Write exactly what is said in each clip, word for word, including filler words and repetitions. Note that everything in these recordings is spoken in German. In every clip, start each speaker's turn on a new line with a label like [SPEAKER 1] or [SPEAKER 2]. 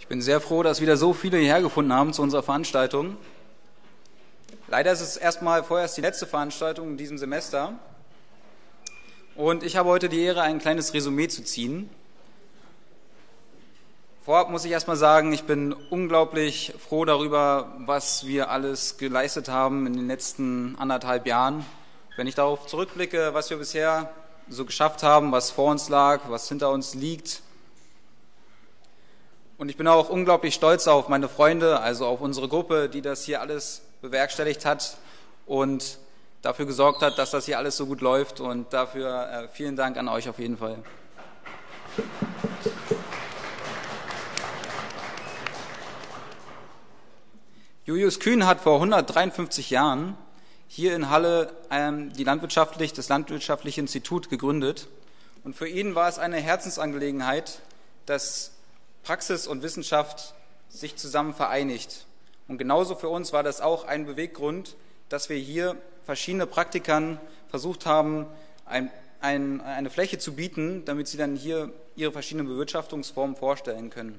[SPEAKER 1] Ich bin sehr froh, dass wieder so viele hierher gefunden haben zu unserer Veranstaltung. Leider ist es erstmal vorerst die letzte Veranstaltung in diesem Semester. Und ich habe heute die Ehre, ein kleines Resümee zu ziehen. Vorab muss ich erstmal sagen, ich bin unglaublich froh darüber, was wir alles geleistet haben in den letzten anderthalb Jahren. Wenn ich darauf zurückblicke, was wir bisher so geschafft haben, was vor uns lag, was hinter uns liegt. Und ich bin auch unglaublich stolz auf meine Freunde, also auf unsere Gruppe, die das hier alles bewerkstelligt hat und dafür gesorgt hat, dass das hier alles so gut läuft. Und dafür äh, vielen Dank an euch auf jeden Fall. Julius Kühn hat vor hundertdreiundfünfzig Jahren hier in Halle ähm, die landwirtschaftlich, das Landwirtschaftliche Institut gegründet. Und für ihn war es eine Herzensangelegenheit, dass Praxis und Wissenschaft sich zusammen vereinigt. Und genauso für uns war das auch ein Beweggrund, dass wir hier verschiedene Praktikern versucht haben, ein, ein, eine Fläche zu bieten, damit sie dann hier ihre verschiedenen Bewirtschaftungsformen vorstellen können.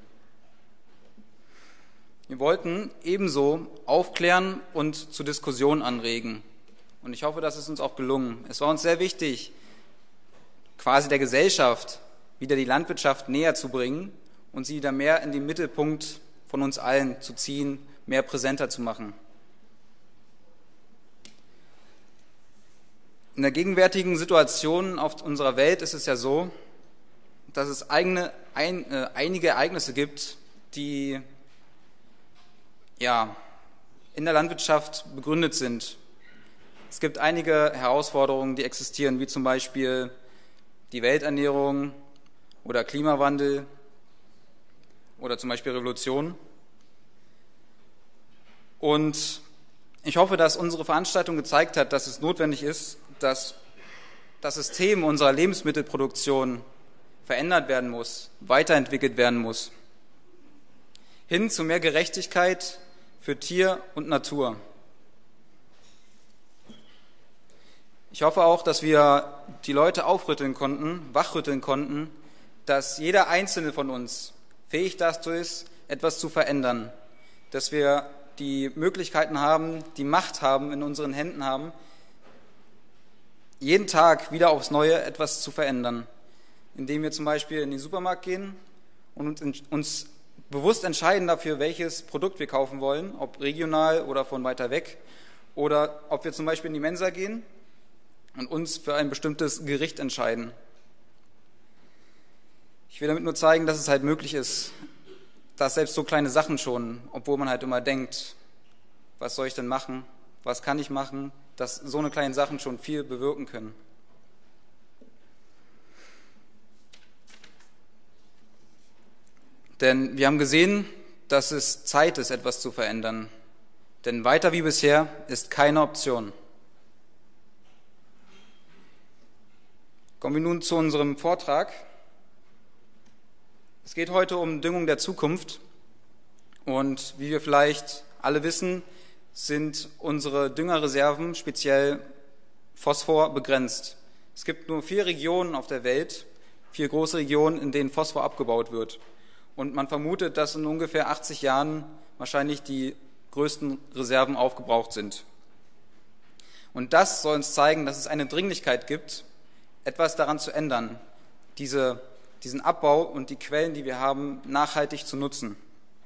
[SPEAKER 1] Wir wollten ebenso aufklären und zu Diskussionen anregen. Und ich hoffe, das ist uns auch gelungen. Es war uns sehr wichtig, quasi der Gesellschaft wieder die Landwirtschaft näher zu bringen und sie wieder mehr in den Mittelpunkt von uns allen zu ziehen, mehr präsenter zu machen. In der gegenwärtigen Situation auf unserer Welt ist es ja so, dass es eigene, ein, äh, einige Ereignisse gibt, die ja, in der Landwirtschaft begründet sind. Es gibt einige Herausforderungen, die existieren, wie zum Beispiel die Welternährung oder Klimawandel oder zum Beispiel Revolution. Und ich hoffe, dass unsere Veranstaltung gezeigt hat, dass es notwendig ist, dass das System unserer Lebensmittelproduktion verändert werden muss, weiterentwickelt werden muss, hin zu mehr Gerechtigkeit für Tier und Natur. Ich hoffe auch, dass wir die Leute aufrütteln konnten, wachrütteln konnten, dass jeder Einzelne von uns fähig dazu ist, etwas zu verändern, dass wir die Möglichkeiten haben, die Macht haben, in unseren Händen haben, jeden Tag wieder aufs Neue etwas zu verändern, indem wir zum Beispiel in den Supermarkt gehen und uns bewusst entscheiden dafür, welches Produkt wir kaufen wollen, ob regional oder von weiter weg, oder ob wir zum Beispiel in die Mensa gehen und uns für ein bestimmtes Gericht entscheiden. Ich will damit nur zeigen, dass es halt möglich ist, dass selbst so kleine Sachen schon, obwohl man halt immer denkt, was soll ich denn machen, was kann ich machen, dass so eine kleinen Sachen schon viel bewirken können. Denn wir haben gesehen, dass es Zeit ist, etwas zu verändern. Denn weiter wie bisher ist keine Option. Kommen wir nun zu unserem Vortrag. Es geht heute um Düngung der Zukunft. Und wie wir vielleicht alle wissen, sind unsere Düngerreserven, speziell Phosphor, begrenzt. Es gibt nur vier Regionen auf der Welt, vier große Regionen, in denen Phosphor abgebaut wird. Und man vermutet, dass in ungefähr achtzig Jahren wahrscheinlich die größten Reserven aufgebraucht sind. Und das soll uns zeigen, dass es eine Dringlichkeit gibt, etwas daran zu ändern, diese, diesen Abbau und die Quellen, die wir haben, nachhaltig zu nutzen.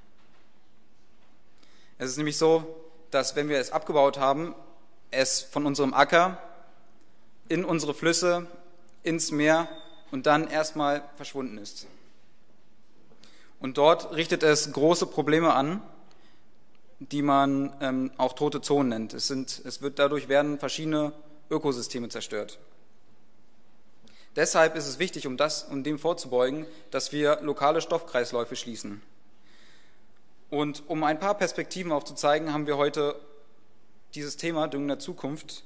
[SPEAKER 1] Es ist nämlich so, dass wenn wir es abgebaut haben, es von unserem Acker in unsere Flüsse, ins Meer und dann erstmal verschwunden ist. Und dort richtet es große Probleme an, die man ähm, auch tote Zonen nennt. Es, sind, es wird dadurch werden verschiedene Ökosysteme zerstört. Deshalb ist es wichtig, um, das, um dem vorzubeugen, dass wir lokale Stoffkreisläufe schließen. Und um ein paar Perspektiven aufzuzeigen, haben wir heute dieses Thema Düngung der Zukunft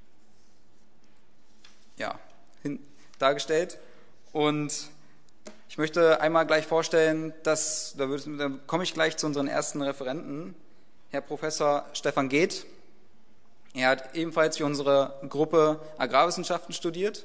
[SPEAKER 1] ja, hin, dargestellt. Und ich möchte einmal gleich vorstellen, dass, da, würde, da komme ich gleich zu unseren ersten Referenten, Herr Professor Stefan Geeth. Er hat ebenfalls für unsere Gruppe Agrarwissenschaften studiert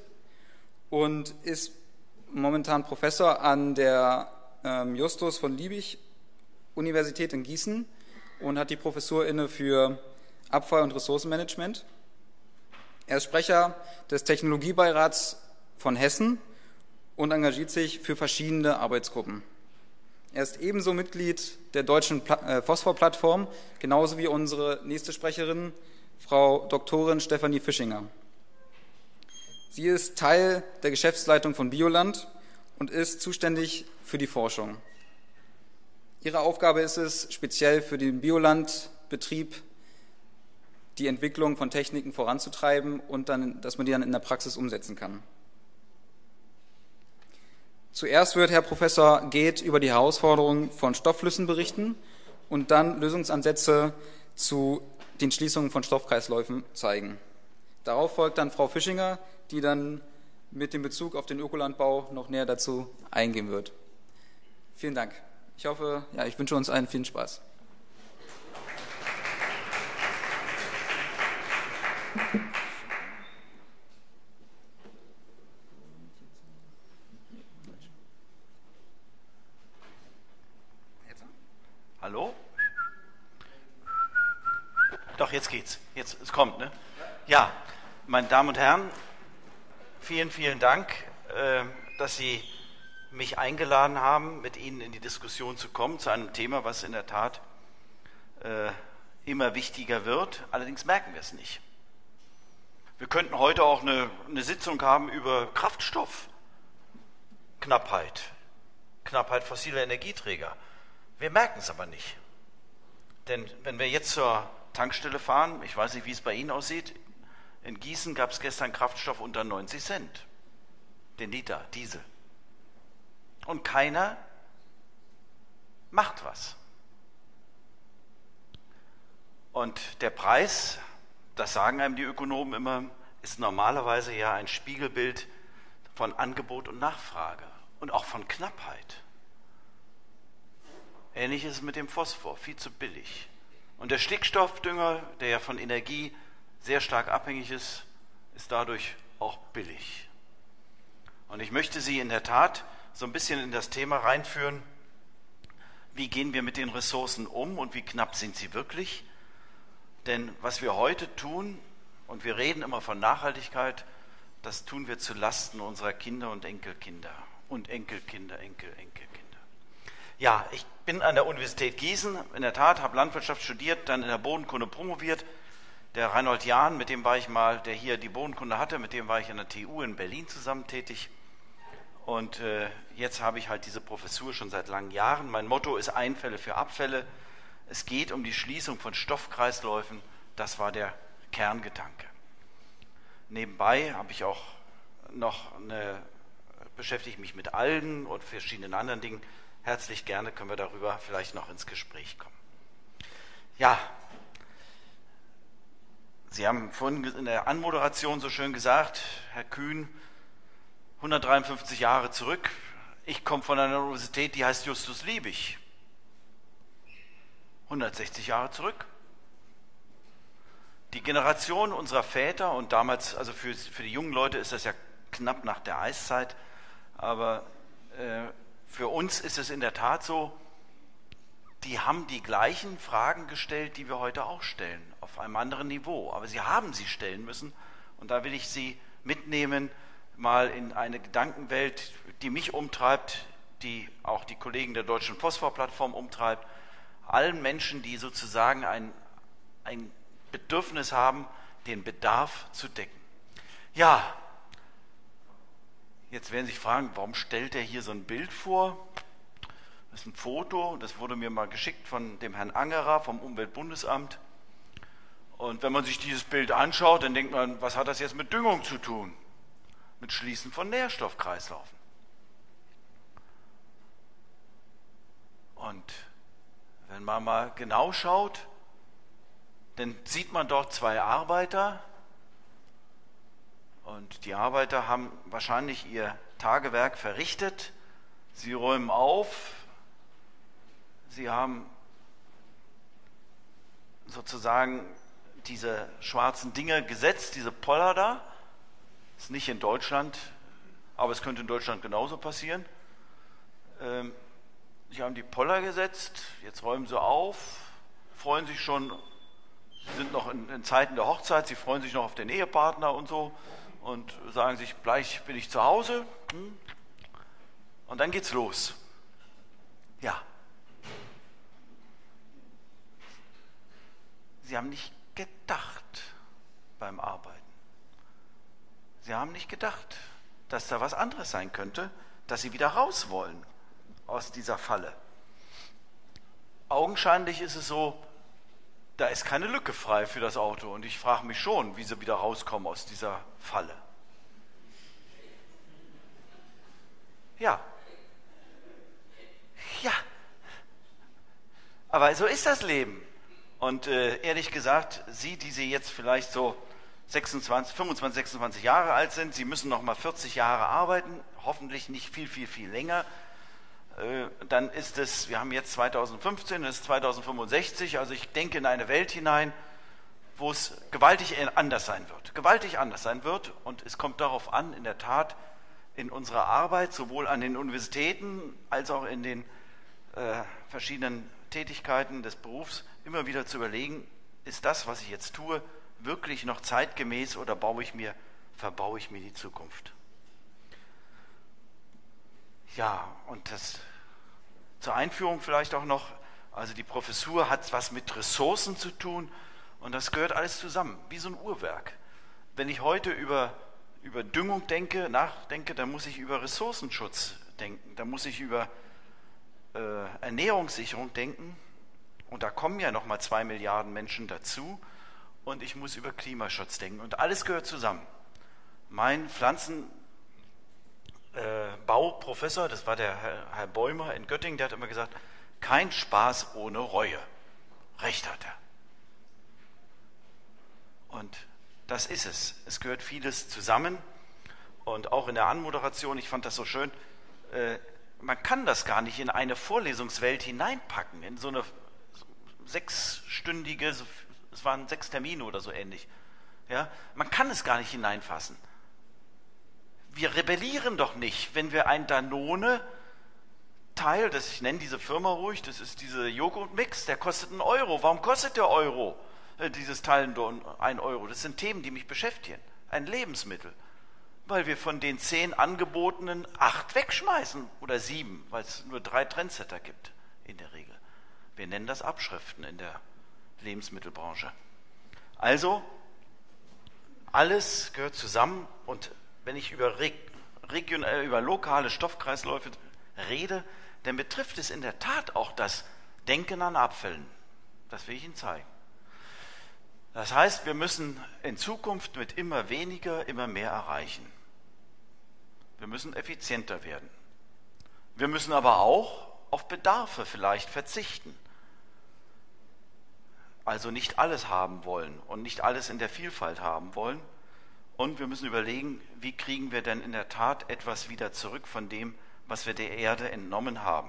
[SPEAKER 1] und ist momentan Professor an der ähm, Justus von Liebig Universität in Gießen und hat die Professur inne für Abfall- und Ressourcenmanagement. Er ist Sprecher des Technologiebeirats von Hessen und engagiert sich für verschiedene Arbeitsgruppen. Er ist ebenso Mitglied der Deutschen Phosphor-Plattform, genauso wie unsere nächste Sprecherin, Frau Doktorin Stefanie Fischinger. Sie ist Teil der Geschäftsleitung von Bioland und ist zuständig für die Forschung. Ihre Aufgabe ist es, speziell für den Biolandbetrieb die Entwicklung von Techniken voranzutreiben und dann, dass man die dann in der Praxis umsetzen kann. Zuerst wird Herr Professor Geeth über die Herausforderungen von Stoffflüssen berichten und dann Lösungsansätze zu den Schließungen von Stoffkreisläufen zeigen. Darauf folgt dann Frau Fischinger, die dann mit dem Bezug auf den Ökolandbau noch näher dazu eingehen wird. Vielen Dank. Ich hoffe, ja, ich wünsche uns allen viel Spaß.
[SPEAKER 2] Hallo? Doch, jetzt geht's. Jetzt, es kommt, ne? Ja, meine Damen und Herren, vielen, vielen Dank, äh, dass Sie mich eingeladen haben, mit Ihnen in die Diskussion zu kommen, zu einem Thema, was in der Tat äh, immer wichtiger wird. Allerdings merken wir es nicht. Wir könnten heute auch eine, eine Sitzung haben über Kraftstoffknappheit, Knappheit fossiler Energieträger. Wir merken es aber nicht. Denn wenn wir jetzt zur Tankstelle fahren, ich weiß nicht, wie es bei Ihnen aussieht, in Gießen gab es gestern Kraftstoff unter neunzig Cent, den Liter Diesel. Und keiner macht was. Und der Preis, das sagen einem die Ökonomen immer, ist normalerweise ja ein Spiegelbild von Angebot und Nachfrage und auch von Knappheit. Ähnlich ist es mit dem Phosphor, viel zu billig. Und der Stickstoffdünger, der ja von Energie sehr stark abhängig ist, ist dadurch auch billig. Und ich möchte Sie in der Tat so ein bisschen in das Thema reinführen, wie gehen wir mit den Ressourcen um und wie knapp sind sie wirklich? Denn was wir heute tun, und wir reden immer von Nachhaltigkeit, das tun wir zu Lasten unserer Kinder und Enkelkinder und Enkelkinder, Enkel, Enkelkinder. Ja, ich bin an der Universität Gießen, in der Tat, habe Landwirtschaft studiert, dann in der Bodenkunde promoviert. Der Reinhold Jahn, mit dem war ich mal, der hier die Bodenkunde hatte, mit dem war ich an der T U in Berlin zusammen tätig. Und äh, jetzt habe ich halt diese Professur schon seit langen Jahren. Mein Motto ist Einfälle für Abfälle. Es geht um die Schließung von Stoffkreisläufen. Das war der Kerngedanke. Nebenbei habe ich auch noch eine, beschäftige ich mich mit Algen und verschiedenen anderen Dingen. Herzlich gerne können wir darüber vielleicht noch ins Gespräch kommen. Ja, Sie haben vorhin in der Anmoderation so schön gesagt, Herr Kühn, hundertdreiundfünfzig Jahre zurück. Ich komme von einer Universität, die heißt Justus Liebig. hundertsechzig Jahre zurück. Die Generation unserer Väter und damals, also für, für die jungen Leute ist das ja knapp nach der Eiszeit, aber äh, für uns ist es in der Tat so, die haben die gleichen Fragen gestellt, die wir heute auch stellen, auf einem anderen Niveau. Aber sie haben sie stellen müssen und da will ich Sie mitnehmen, mal in eine Gedankenwelt, die mich umtreibt, die auch die Kollegen der Deutschen Phosphor-Plattform umtreibt, allen Menschen, die sozusagen ein, ein Bedürfnis haben, den Bedarf zu decken. Ja, jetzt werden Sie sich fragen, warum stellt er hier so ein Bild vor? Das ist ein Foto, das wurde mir mal geschickt von dem Herrn Angerer vom Umweltbundesamt. Und wenn man sich dieses Bild anschaut, dann denkt man, was hat das jetzt mit Düngung zu tun? Mit Schließen von Nährstoffkreislaufen. Und wenn man mal genau schaut, dann sieht man dort zwei Arbeiter und die Arbeiter haben wahrscheinlich ihr Tagewerk verrichtet. Sie räumen auf, sie haben sozusagen diese schwarzen Dinge gesetzt, diese Poller da. Ist nicht in Deutschland, aber es könnte in Deutschland genauso passieren. Sie haben die Poller gesetzt, jetzt räumen sie auf, freuen sich schon, sie sind noch in, in Zeiten der Hochzeit, sie freuen sich noch auf den Ehepartner und so und sagen sich, gleich bin ich zu Hause. Und dann geht's los. Ja. Sie haben nicht gedacht beim Arbeiten. Sie haben nicht gedacht, dass da was anderes sein könnte, dass sie wieder raus wollen aus dieser Falle. Augenscheinlich ist es so, da ist keine Lücke frei für das Auto und ich frage mich schon, wie sie wieder rauskommen aus dieser Falle. Ja. Ja. Aber so ist das Leben. Und äh, ehrlich gesagt, Sie, die Sie jetzt vielleicht so sechsundzwanzig, fünfundzwanzig, sechsundzwanzig Jahre alt sind, Sie müssen noch mal vierzig Jahre arbeiten, hoffentlich nicht viel, viel, viel länger. Äh, dann ist es, wir haben jetzt zweitausendfünfzehn, es ist zweitausendfünfundsechzig, also ich denke in eine Welt hinein, wo es gewaltig anders sein wird. Gewaltig anders sein wird und es kommt darauf an, in der Tat, in unserer Arbeit, sowohl an den Universitäten als auch in den äh, verschiedenen Tätigkeiten des Berufs, immer wieder zu überlegen, ist das, was ich jetzt tue, wirklich noch zeitgemäß oder baue ich mir, verbaue ich mir die Zukunft? Ja, und das zur Einführung vielleicht auch noch, also die Professur hat was mit Ressourcen zu tun und das gehört alles zusammen, wie so ein Uhrwerk. Wenn ich heute über, über Düngung denke, nachdenke, dann muss ich über Ressourcenschutz denken, dann muss ich über äh, Ernährungssicherung denken und da kommen ja nochmal zwei Milliarden Menschen dazu und ich muss über Klimaschutz denken und alles gehört zusammen. Mein Pflanzen Äh, Bauprofessor, das war der Herr, Herr Bäumer in Göttingen, der hat immer gesagt, kein Spaß ohne Reue. Recht hat er. Und das ist es. Es gehört vieles zusammen und auch in der Anmoderation, ich fand das so schön, äh, man kann das gar nicht in eine Vorlesungswelt hineinpacken, in so eine sechsstündige, es waren sechs Termine oder so ähnlich. Ja, man kann es gar nicht hineinfassen. Wir rebellieren doch nicht, wenn wir ein Danone-Teil, das ich nenne diese Firma ruhig, das ist dieser Joghurtmix, der kostet einen Euro. Warum kostet der Euro, äh, dieses Teil ein Euro? Das sind Themen, die mich beschäftigen. Ein Lebensmittel. Weil wir von den zehn angebotenen acht wegschmeißen oder sieben, weil es nur drei Trendsetter gibt in der Regel. Wir nennen das Abschriften in der Lebensmittelbranche. Also, alles gehört zusammen und wenn ich über, region, äh, über lokale Stoffkreisläufe rede, dann betrifft es in der Tat auch das Denken an Abfällen. Das will ich Ihnen zeigen. Das heißt, wir müssen in Zukunft mit immer weniger, immer mehr erreichen. Wir müssen effizienter werden. Wir müssen aber auch auf Bedarfe vielleicht verzichten. Also nicht alles haben wollen und nicht alles in der Vielfalt haben wollen. Und wir müssen überlegen, wie kriegen wir denn in der Tat etwas wieder zurück von dem, was wir der Erde entnommen haben.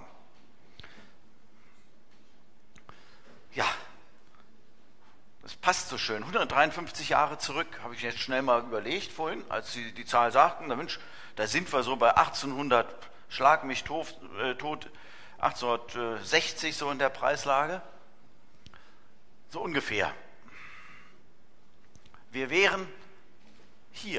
[SPEAKER 2] Ja, das passt so schön. hundertdreiundfünfzig Jahre zurück, habe ich jetzt schnell mal überlegt vorhin, als Sie die Zahl sagten. Da, Mensch, da sind wir so bei achtzehnhundert, schlag mich tot, äh, tot, achtzehnhundertsechzig so in der Preislage. So ungefähr. Wir wären hier.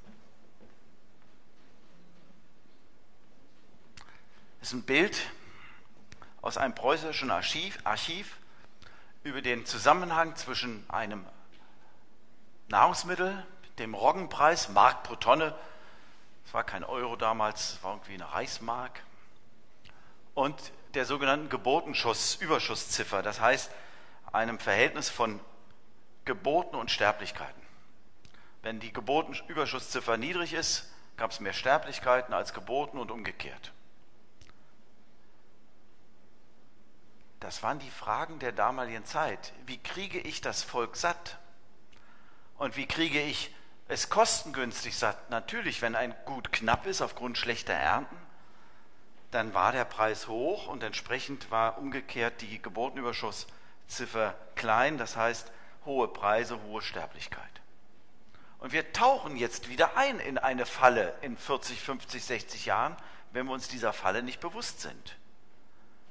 [SPEAKER 2] Das ist ein Bild aus einem preußischen Archiv, Archiv über den Zusammenhang zwischen einem Nahrungsmittel, dem Roggenpreis, Mark pro Tonne, das war kein Euro damals, das war irgendwie eine Reichsmark, und der sogenannten Geburtenschuss, Überschussziffer, das heißt einem Verhältnis von Geburten und Sterblichkeiten. Wenn die Geburtenüberschussziffer niedrig ist, gab es mehr Sterblichkeiten als Geburten und umgekehrt. Das waren die Fragen der damaligen Zeit. Wie kriege ich das Volk satt? Und wie kriege ich es kostengünstig satt? Natürlich, wenn ein Gut knapp ist aufgrund schlechter Ernten, dann war der Preis hoch und entsprechend war umgekehrt die Geburtenüberschussziffer klein, das heißt hohe Preise, hohe Sterblichkeit. Und wir tauchen jetzt wieder ein in eine Falle in vierzig, fünfzig, sechzig Jahren, wenn wir uns dieser Falle nicht bewusst sind.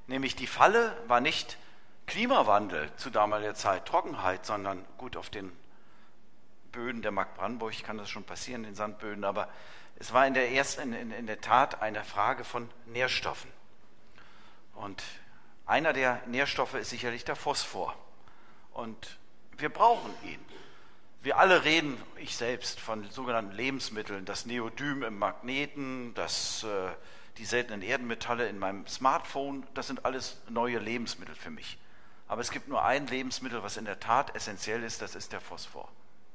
[SPEAKER 2] Nämlich die Falle war nicht Klimawandel zu damaliger Zeit, Trockenheit, sondern gut, auf den Böden der Mark Brandenburg kann das schon passieren, den Sandböden, aber es war in der, ersten, in, in der Tat eine Frage von Nährstoffen. Und einer der Nährstoffe ist sicherlich der Phosphor. Und wir brauchen ihn. Wir alle reden, ich selbst, von sogenannten Lebensmitteln, das Neodym im Magneten, das, äh, die seltenen Erdenmetalle in meinem Smartphone, das sind alles neue Lebensmittel für mich. Aber es gibt nur ein Lebensmittel, was in der Tat essentiell ist, das ist der Phosphor.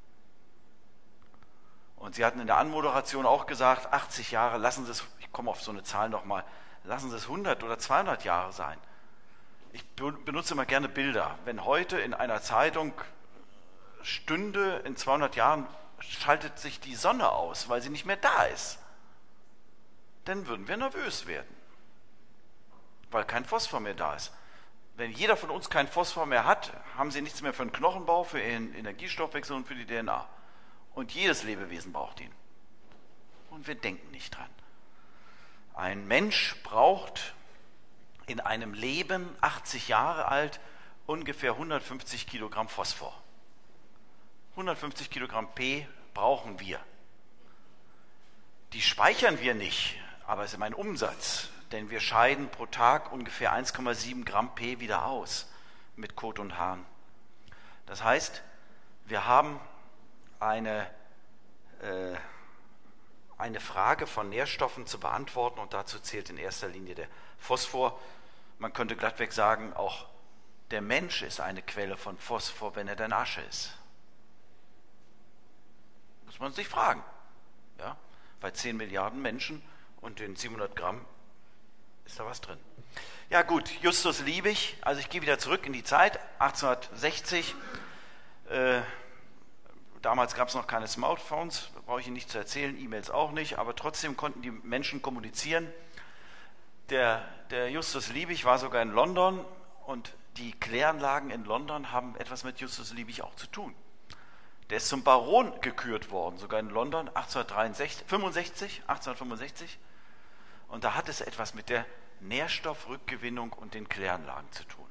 [SPEAKER 2] Und Sie hatten in der Anmoderation auch gesagt, achtzig Jahre, lassen Sie es, ich komme auf so eine Zahl nochmal, lassen Sie es hundert oder zweihundert Jahre sein. Ich benutze immer gerne Bilder. Wenn heute in einer Zeitung stünde, in zweihundert Jahren schaltet sich die Sonne aus, weil sie nicht mehr da ist, dann würden wir nervös werden, weil kein Phosphor mehr da ist. Wenn jeder von uns keinen Phosphor mehr hat, haben Sie nichts mehr für den Knochenbau, für Ihren Energiestoffwechsel und für die D N A. Und jedes Lebewesen braucht ihn. Und wir denken nicht dran. Ein Mensch braucht in einem Leben, achtzig Jahre alt, ungefähr hundertfünfzig Kilogramm Phosphor. hundertfünfzig Kilogramm P brauchen wir. Die speichern wir nicht, aber es ist mein Umsatz, denn wir scheiden pro Tag ungefähr eins Komma sieben Gramm P wieder aus mit Kot und Haaren. Das heißt, wir haben eine, äh, eine Frage von Nährstoffen zu beantworten und dazu zählt in erster Linie der Phosphor. Man könnte glattweg sagen, auch der Mensch ist eine Quelle von Phosphor, wenn er denn Asche ist. Muss man sich fragen. Ja? Bei zehn Milliarden Menschen und den siebenhundert Gramm ist da was drin. Ja gut, Justus Liebig, also ich gehe wieder zurück in die Zeit, achtzehnhundertsechzig, äh, damals gab es noch keine Smartphones, brauche ich Ihnen nicht zu erzählen, E-Mails auch nicht, aber trotzdem konnten die Menschen kommunizieren. Der, der Justus Liebig war sogar in London und die Kläranlagen in London haben etwas mit Justus Liebig auch zu tun. Der ist zum Baron gekürt worden, sogar in London, achtzehnhundertfünfundsechzig, achtzehnhundertfünfundsechzig. Und da hat es etwas mit der Nährstoffrückgewinnung und den Kläranlagen zu tun.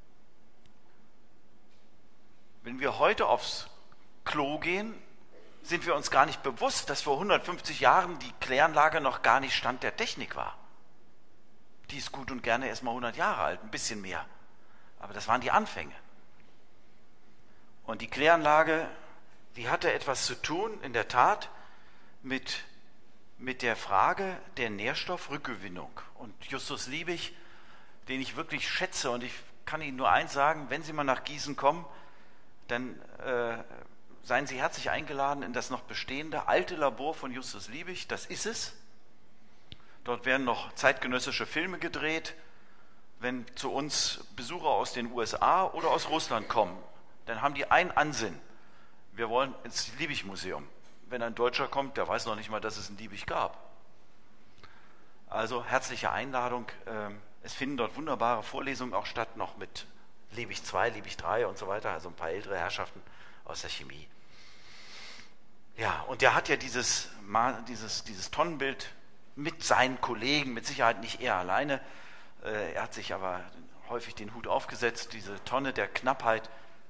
[SPEAKER 2] Wenn wir heute aufs Klo gehen, sind wir uns gar nicht bewusst, dass vor hundertfünfzig Jahren die Kläranlage noch gar nicht Stand der Technik war. Die ist gut und gerne erst mal hundert Jahre alt, ein bisschen mehr. Aber das waren die Anfänge. Und die Kläranlage, die hatte etwas zu tun, in der Tat, mit, mit der Frage der Nährstoffrückgewinnung. Und Justus Liebig, den ich wirklich schätze, und ich kann Ihnen nur eins sagen, wenn Sie mal nach Gießen kommen, dann äh, seien Sie herzlich eingeladen in das noch bestehende alte Labor von Justus Liebig, das ist es. Dort werden noch zeitgenössische Filme gedreht. Wenn zu uns Besucher aus den U S A oder aus Russland kommen, dann haben die einen Ansinn. Wir wollen ins Liebig-Museum. Wenn ein Deutscher kommt, der weiß noch nicht mal, dass es ein Liebig gab. Also herzliche Einladung. Es finden dort wunderbare Vorlesungen auch statt, noch mit Liebig zwei, Liebig drei und so weiter, also ein paar ältere Herrschaften aus der Chemie. Ja, und der hat ja dieses, dieses, dieses Tonnenbild mit seinen Kollegen, mit Sicherheit nicht er alleine. Er hat sich aber häufig den Hut aufgesetzt, diese Tonne der Knappheit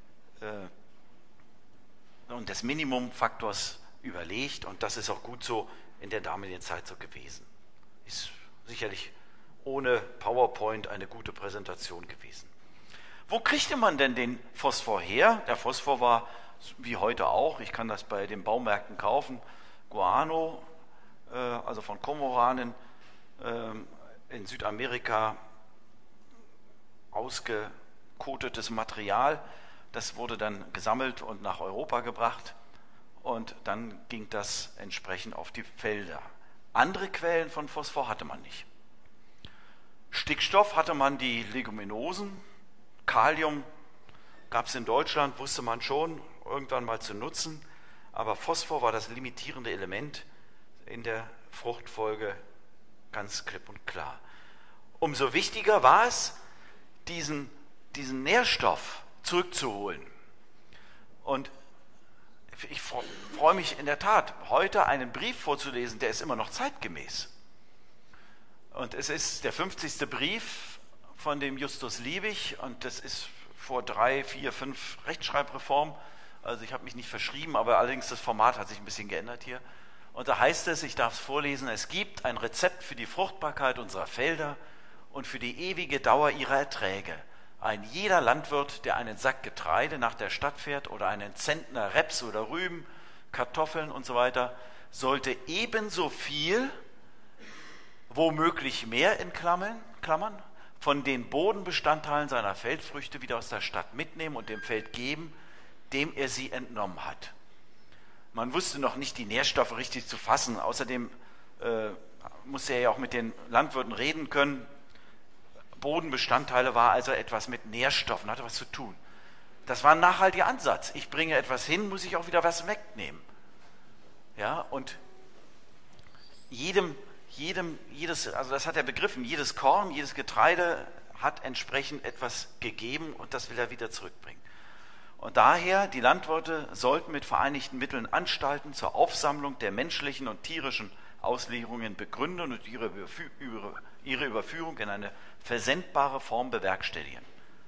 [SPEAKER 2] und des Minimumfaktors überlegt, und das ist auch gut so in der damaligen Zeit so gewesen. Ist sicherlich ohne PowerPoint eine gute Präsentation gewesen. Wo kriegte man denn den Phosphor her? Der Phosphor war wie heute auch, ich kann das bei den Baumärkten kaufen, Guano, äh, also von Komoranen, äh, in Südamerika ausgekotetes Material. Das wurde dann gesammelt und nach Europa gebracht und dann ging das entsprechend auf die Felder. Andere Quellen von Phosphor hatte man nicht. Stickstoff hatte man die Leguminosen, Kalium gab es in Deutschland, wusste man schon, irgendwann mal zu nutzen, aber Phosphor war das limitierende Element in der Fruchtfolge, ganz klipp und klar. Umso wichtiger war es, diesen, diesen Nährstoff zurückzuholen. Und ich freue mich in der Tat, heute einen Brief vorzulesen, der ist immer noch zeitgemäß. Und es ist der fünfzigste Brief von dem Justus Liebig und das ist vor drei, vier, fünf Rechtschreibreformen. Also ich habe mich nicht verschrieben, aber allerdings das Format hat sich ein bisschen geändert hier. Und da heißt es, ich darf es vorlesen, es gibt ein Rezept für die Fruchtbarkeit unserer Felder und für die ewige Dauer ihrer Erträge. Ein jeder Landwirt, der einen Sack Getreide nach der Stadt fährt oder einen Zentner Reps oder Rüben, Kartoffeln und so weiter, sollte ebenso viel, womöglich mehr in Klammern, Klammern, von den Bodenbestandteilen seiner Feldfrüchte wieder aus der Stadt mitnehmen und dem Feld geben, dem er sie entnommen hat. Man wusste noch nicht, die Nährstoffe richtig zu fassen. Außerdem äh, musste er ja auch mit den Landwirten reden können. Bodenbestandteile war also etwas mit Nährstoffen, hatte was zu tun. Das war ein nachhaltiger Ansatz. Ich bringe etwas hin, muss ich auch wieder was wegnehmen. Ja, und jedem, jedem, jedes, also das hat er begriffen, jedes Korn, jedes Getreide hat entsprechend etwas gegeben und das will er wieder zurückbringen. Und daher, die Landwirte sollten mit vereinigten Mitteln Anstalten zur Aufsammlung der menschlichen und tierischen Auslieferungen begründen und ihre, Überfü ihre Überführung in eine versendbare Form bewerkstelligen.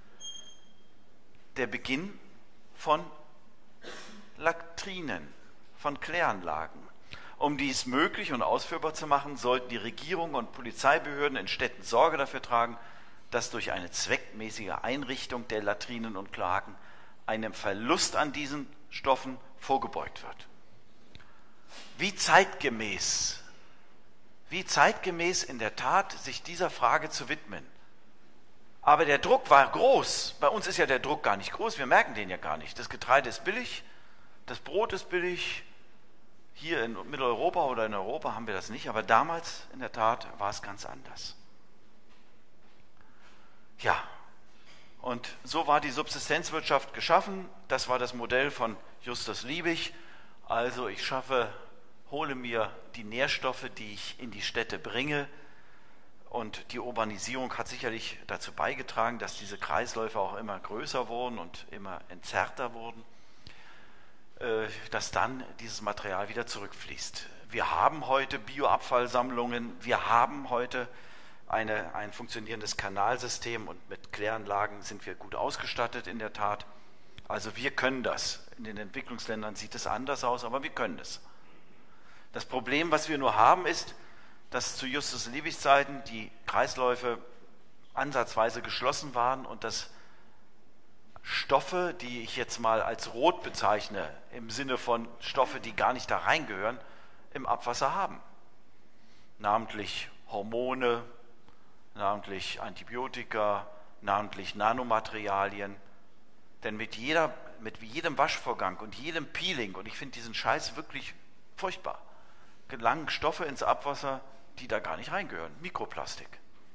[SPEAKER 2] Der Beginn von Latrinen, von Kläranlagen. Um dies möglich und ausführbar zu machen, sollten die Regierungen und Polizeibehörden in Städten Sorge dafür tragen, dass durch eine zweckmäßige Einrichtung der Latrinen und Kloaken einem Verlust an diesen Stoffen vorgebeugt wird. Wie zeitgemäß, wie zeitgemäß in der Tat, sich dieser Frage zu widmen. Aber der Druck war groß. Bei uns ist ja der Druck gar nicht groß, wir merken den ja gar nicht. Das Getreide ist billig, das Brot ist billig. Hier in Mitteleuropa oder in Europa haben wir das nicht, aber damals in der Tat war es ganz anders. Ja, und so war die Subsistenzwirtschaft geschaffen. Das war das Modell von Justus Liebig. Also ich schaffe, hole mir die Nährstoffe, die ich in die Städte bringe. Und die Urbanisierung hat sicherlich dazu beigetragen, dass diese Kreisläufe auch immer größer wurden und immer entzerrter wurden, dass dann dieses Material wieder zurückfließt. Wir haben heute Bioabfallsammlungen, wir haben heute eine, ein funktionierendes Kanalsystem und mit Kläranlagen sind wir gut ausgestattet in der Tat. Also wir können das. In den Entwicklungsländern sieht es anders aus, aber wir können es. Das Problem, was wir nur haben, ist, dass zu Justus Liebigs Zeiten die Kreisläufe ansatzweise geschlossen waren und dass Stoffe, die ich jetzt mal als rot bezeichne, im Sinne von Stoffe, die gar nicht da reingehören, im Abwasser haben. Namentlich Hormone, namentlich Antibiotika, namentlich Nanomaterialien. Denn mit, jeder, mit jedem Waschvorgang und jedem Peeling, und ich finde diesen Scheiß wirklich furchtbar, gelangen Stoffe ins Abwasser, die da gar nicht reingehören. Mikroplastik.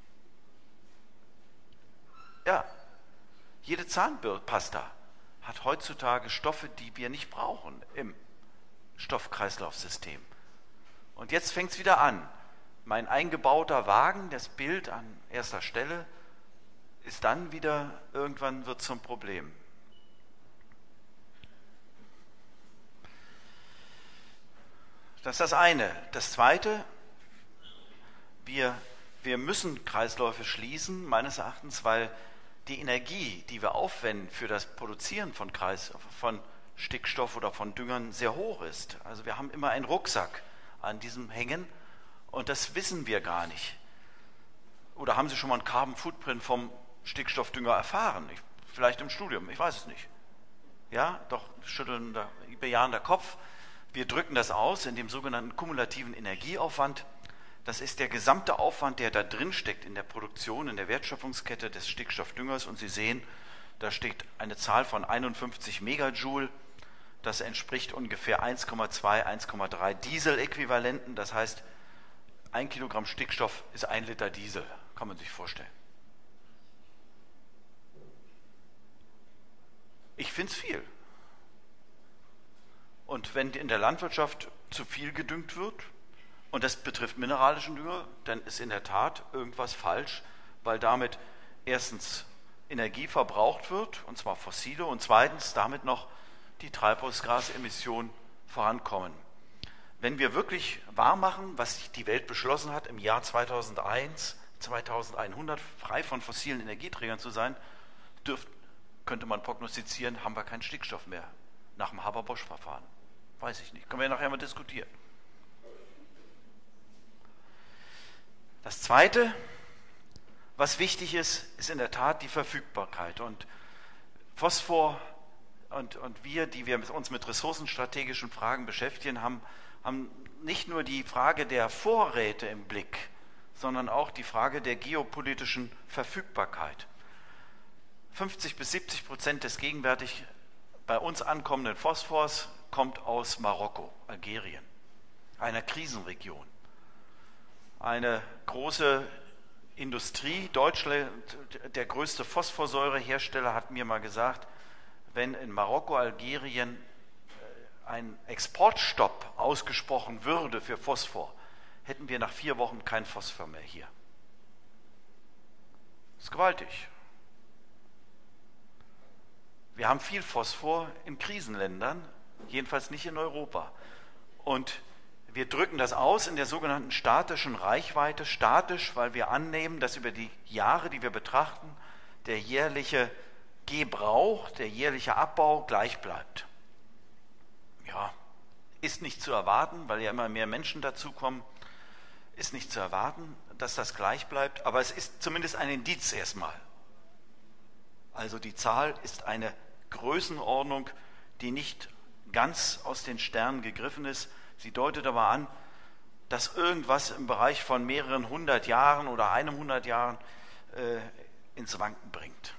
[SPEAKER 2] Ja, jede Zahnpasta hat heutzutage Stoffe, die wir nicht brauchen im Stoffkreislaufsystem. Und jetzt fängt es wieder an. Mein eingebauter Wagen, das Bild an erster Stelle, ist dann wieder, irgendwann wird zum Problem. Das ist das eine. Das zweite, wir, wir müssen Kreisläufe schließen, meines Erachtens, weil die Energie, die wir aufwenden für das Produzieren von, Kreis, von Stickstoff oder von Düngern, sehr hoch ist. Also wir haben immer einen Rucksack an diesem hängen und das wissen wir gar nicht. Oder haben Sie schon mal einen Carbon Footprint vom Stickstoffdünger erfahren? Ich, vielleicht im Studium, ich weiß es nicht. Ja, doch schüttelnder, bejahender Kopf. Wir drücken das aus in dem sogenannten kumulativen Energieaufwand. Das ist der gesamte Aufwand, der da drin steckt in der Produktion, in der Wertschöpfungskette des Stickstoffdüngers. Und Sie sehen, da steht eine Zahl von einundfünfzig Megajoule. Das entspricht ungefähr eins Komma zwei, eins Komma drei Diesel-Äquivalenten. Das heißt, ein Kilogramm Stickstoff ist ein Liter Diesel. Kann man sich vorstellen. Ich finde es viel. Und wenn in der Landwirtschaft zu viel gedüngt wird, und das betrifft mineralischen Dünger, dann ist in der Tat irgendwas falsch, weil damit erstens Energie verbraucht wird, und zwar fossile, und zweitens damit noch die Treibhausgasemissionen vorankommen. Wenn wir wirklich wahrmachen, was die Welt beschlossen hat im Jahr zweitausendeins, zweitausendeinhundert frei von fossilen Energieträgern zu sein, dürft, könnte man prognostizieren, haben wir keinen Stickstoff mehr nach dem Haber-Bosch-Verfahren. Weiß ich nicht. Können wir ja nachher mal diskutieren. Das Zweite, was wichtig ist, ist in der Tat die Verfügbarkeit. Und Phosphor und, und wir, die wir uns mit ressourcenstrategischen Fragen beschäftigen, haben, haben nicht nur die Frage der Vorräte im Blick, sondern auch die Frage der geopolitischen Verfügbarkeit. fünfzig bis siebzig Prozent des gegenwärtig bei uns ankommenden Phosphors kommt aus Marokko, Algerien, einer Krisenregion. Eine große Industrie, Deutschland, der größte Phosphorsäurehersteller, hat mir mal gesagt, wenn in Marokko, Algerien ein Exportstopp ausgesprochen würde für Phosphor, hätten wir nach vier Wochen kein Phosphor mehr hier. Das ist gewaltig. Wir haben viel Phosphor in Krisenländern, jedenfalls nicht in Europa. Und wir drücken das aus in der sogenannten statischen Reichweite. Statisch, weil wir annehmen, dass über die Jahre, die wir betrachten, der jährliche Gebrauch, der jährliche Abbau gleich bleibt. Ja, ist nicht zu erwarten, weil ja immer mehr Menschen dazukommen, ist nicht zu erwarten, dass das gleich bleibt, aber es ist zumindest ein Indiz erstmal. Also die Zahl ist eine Größenordnung, die nicht ganz aus den Sternen gegriffen ist. Sie deutet aber an, dass irgendwas im Bereich von mehreren hundert Jahren oder einem hundert Jahren äh, ins Wanken bringt.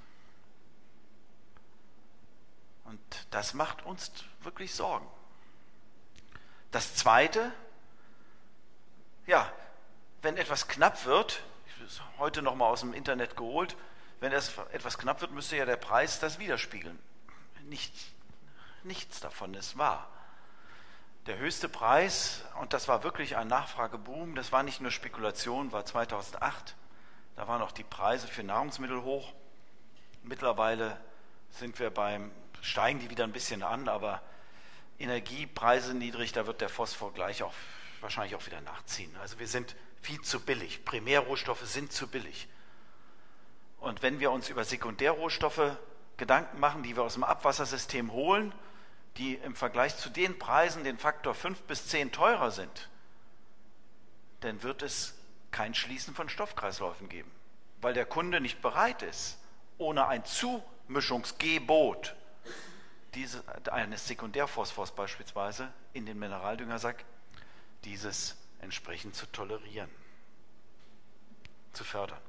[SPEAKER 2] Und das macht uns wirklich Sorgen. Das Zweite, ja, wenn etwas knapp wird, ich habe es heute nochmal aus dem Internet geholt, wenn es etwas knapp wird, müsste ja der Preis das widerspiegeln. Nichts, nichts davon ist wahr. Der höchste Preis, und das war wirklich ein Nachfrageboom, das war nicht nur Spekulation, war zweitausendacht. Da waren auch die Preise für Nahrungsmittel hoch. Mittlerweile sind wir beim, steigen die wieder ein bisschen an, aber Energiepreise niedrig, da wird der Phosphor gleich auch wahrscheinlich auch wieder nachziehen. Also wir sind viel zu billig. Primärrohstoffe sind zu billig. Und wenn wir uns über Sekundärrohstoffe Gedanken machen, die wir aus dem Abwassersystem holen, die im Vergleich zu den Preisen den Faktor fünf bis zehn teurer sind, dann wird es kein Schließen von Stoffkreisläufen geben, weil der Kunde nicht bereit ist, ohne ein Zumischungsgebot diese, eines Sekundärphosphors beispielsweise in den Mineraldüngersack, dieses entsprechend zu tolerieren, zu fördern.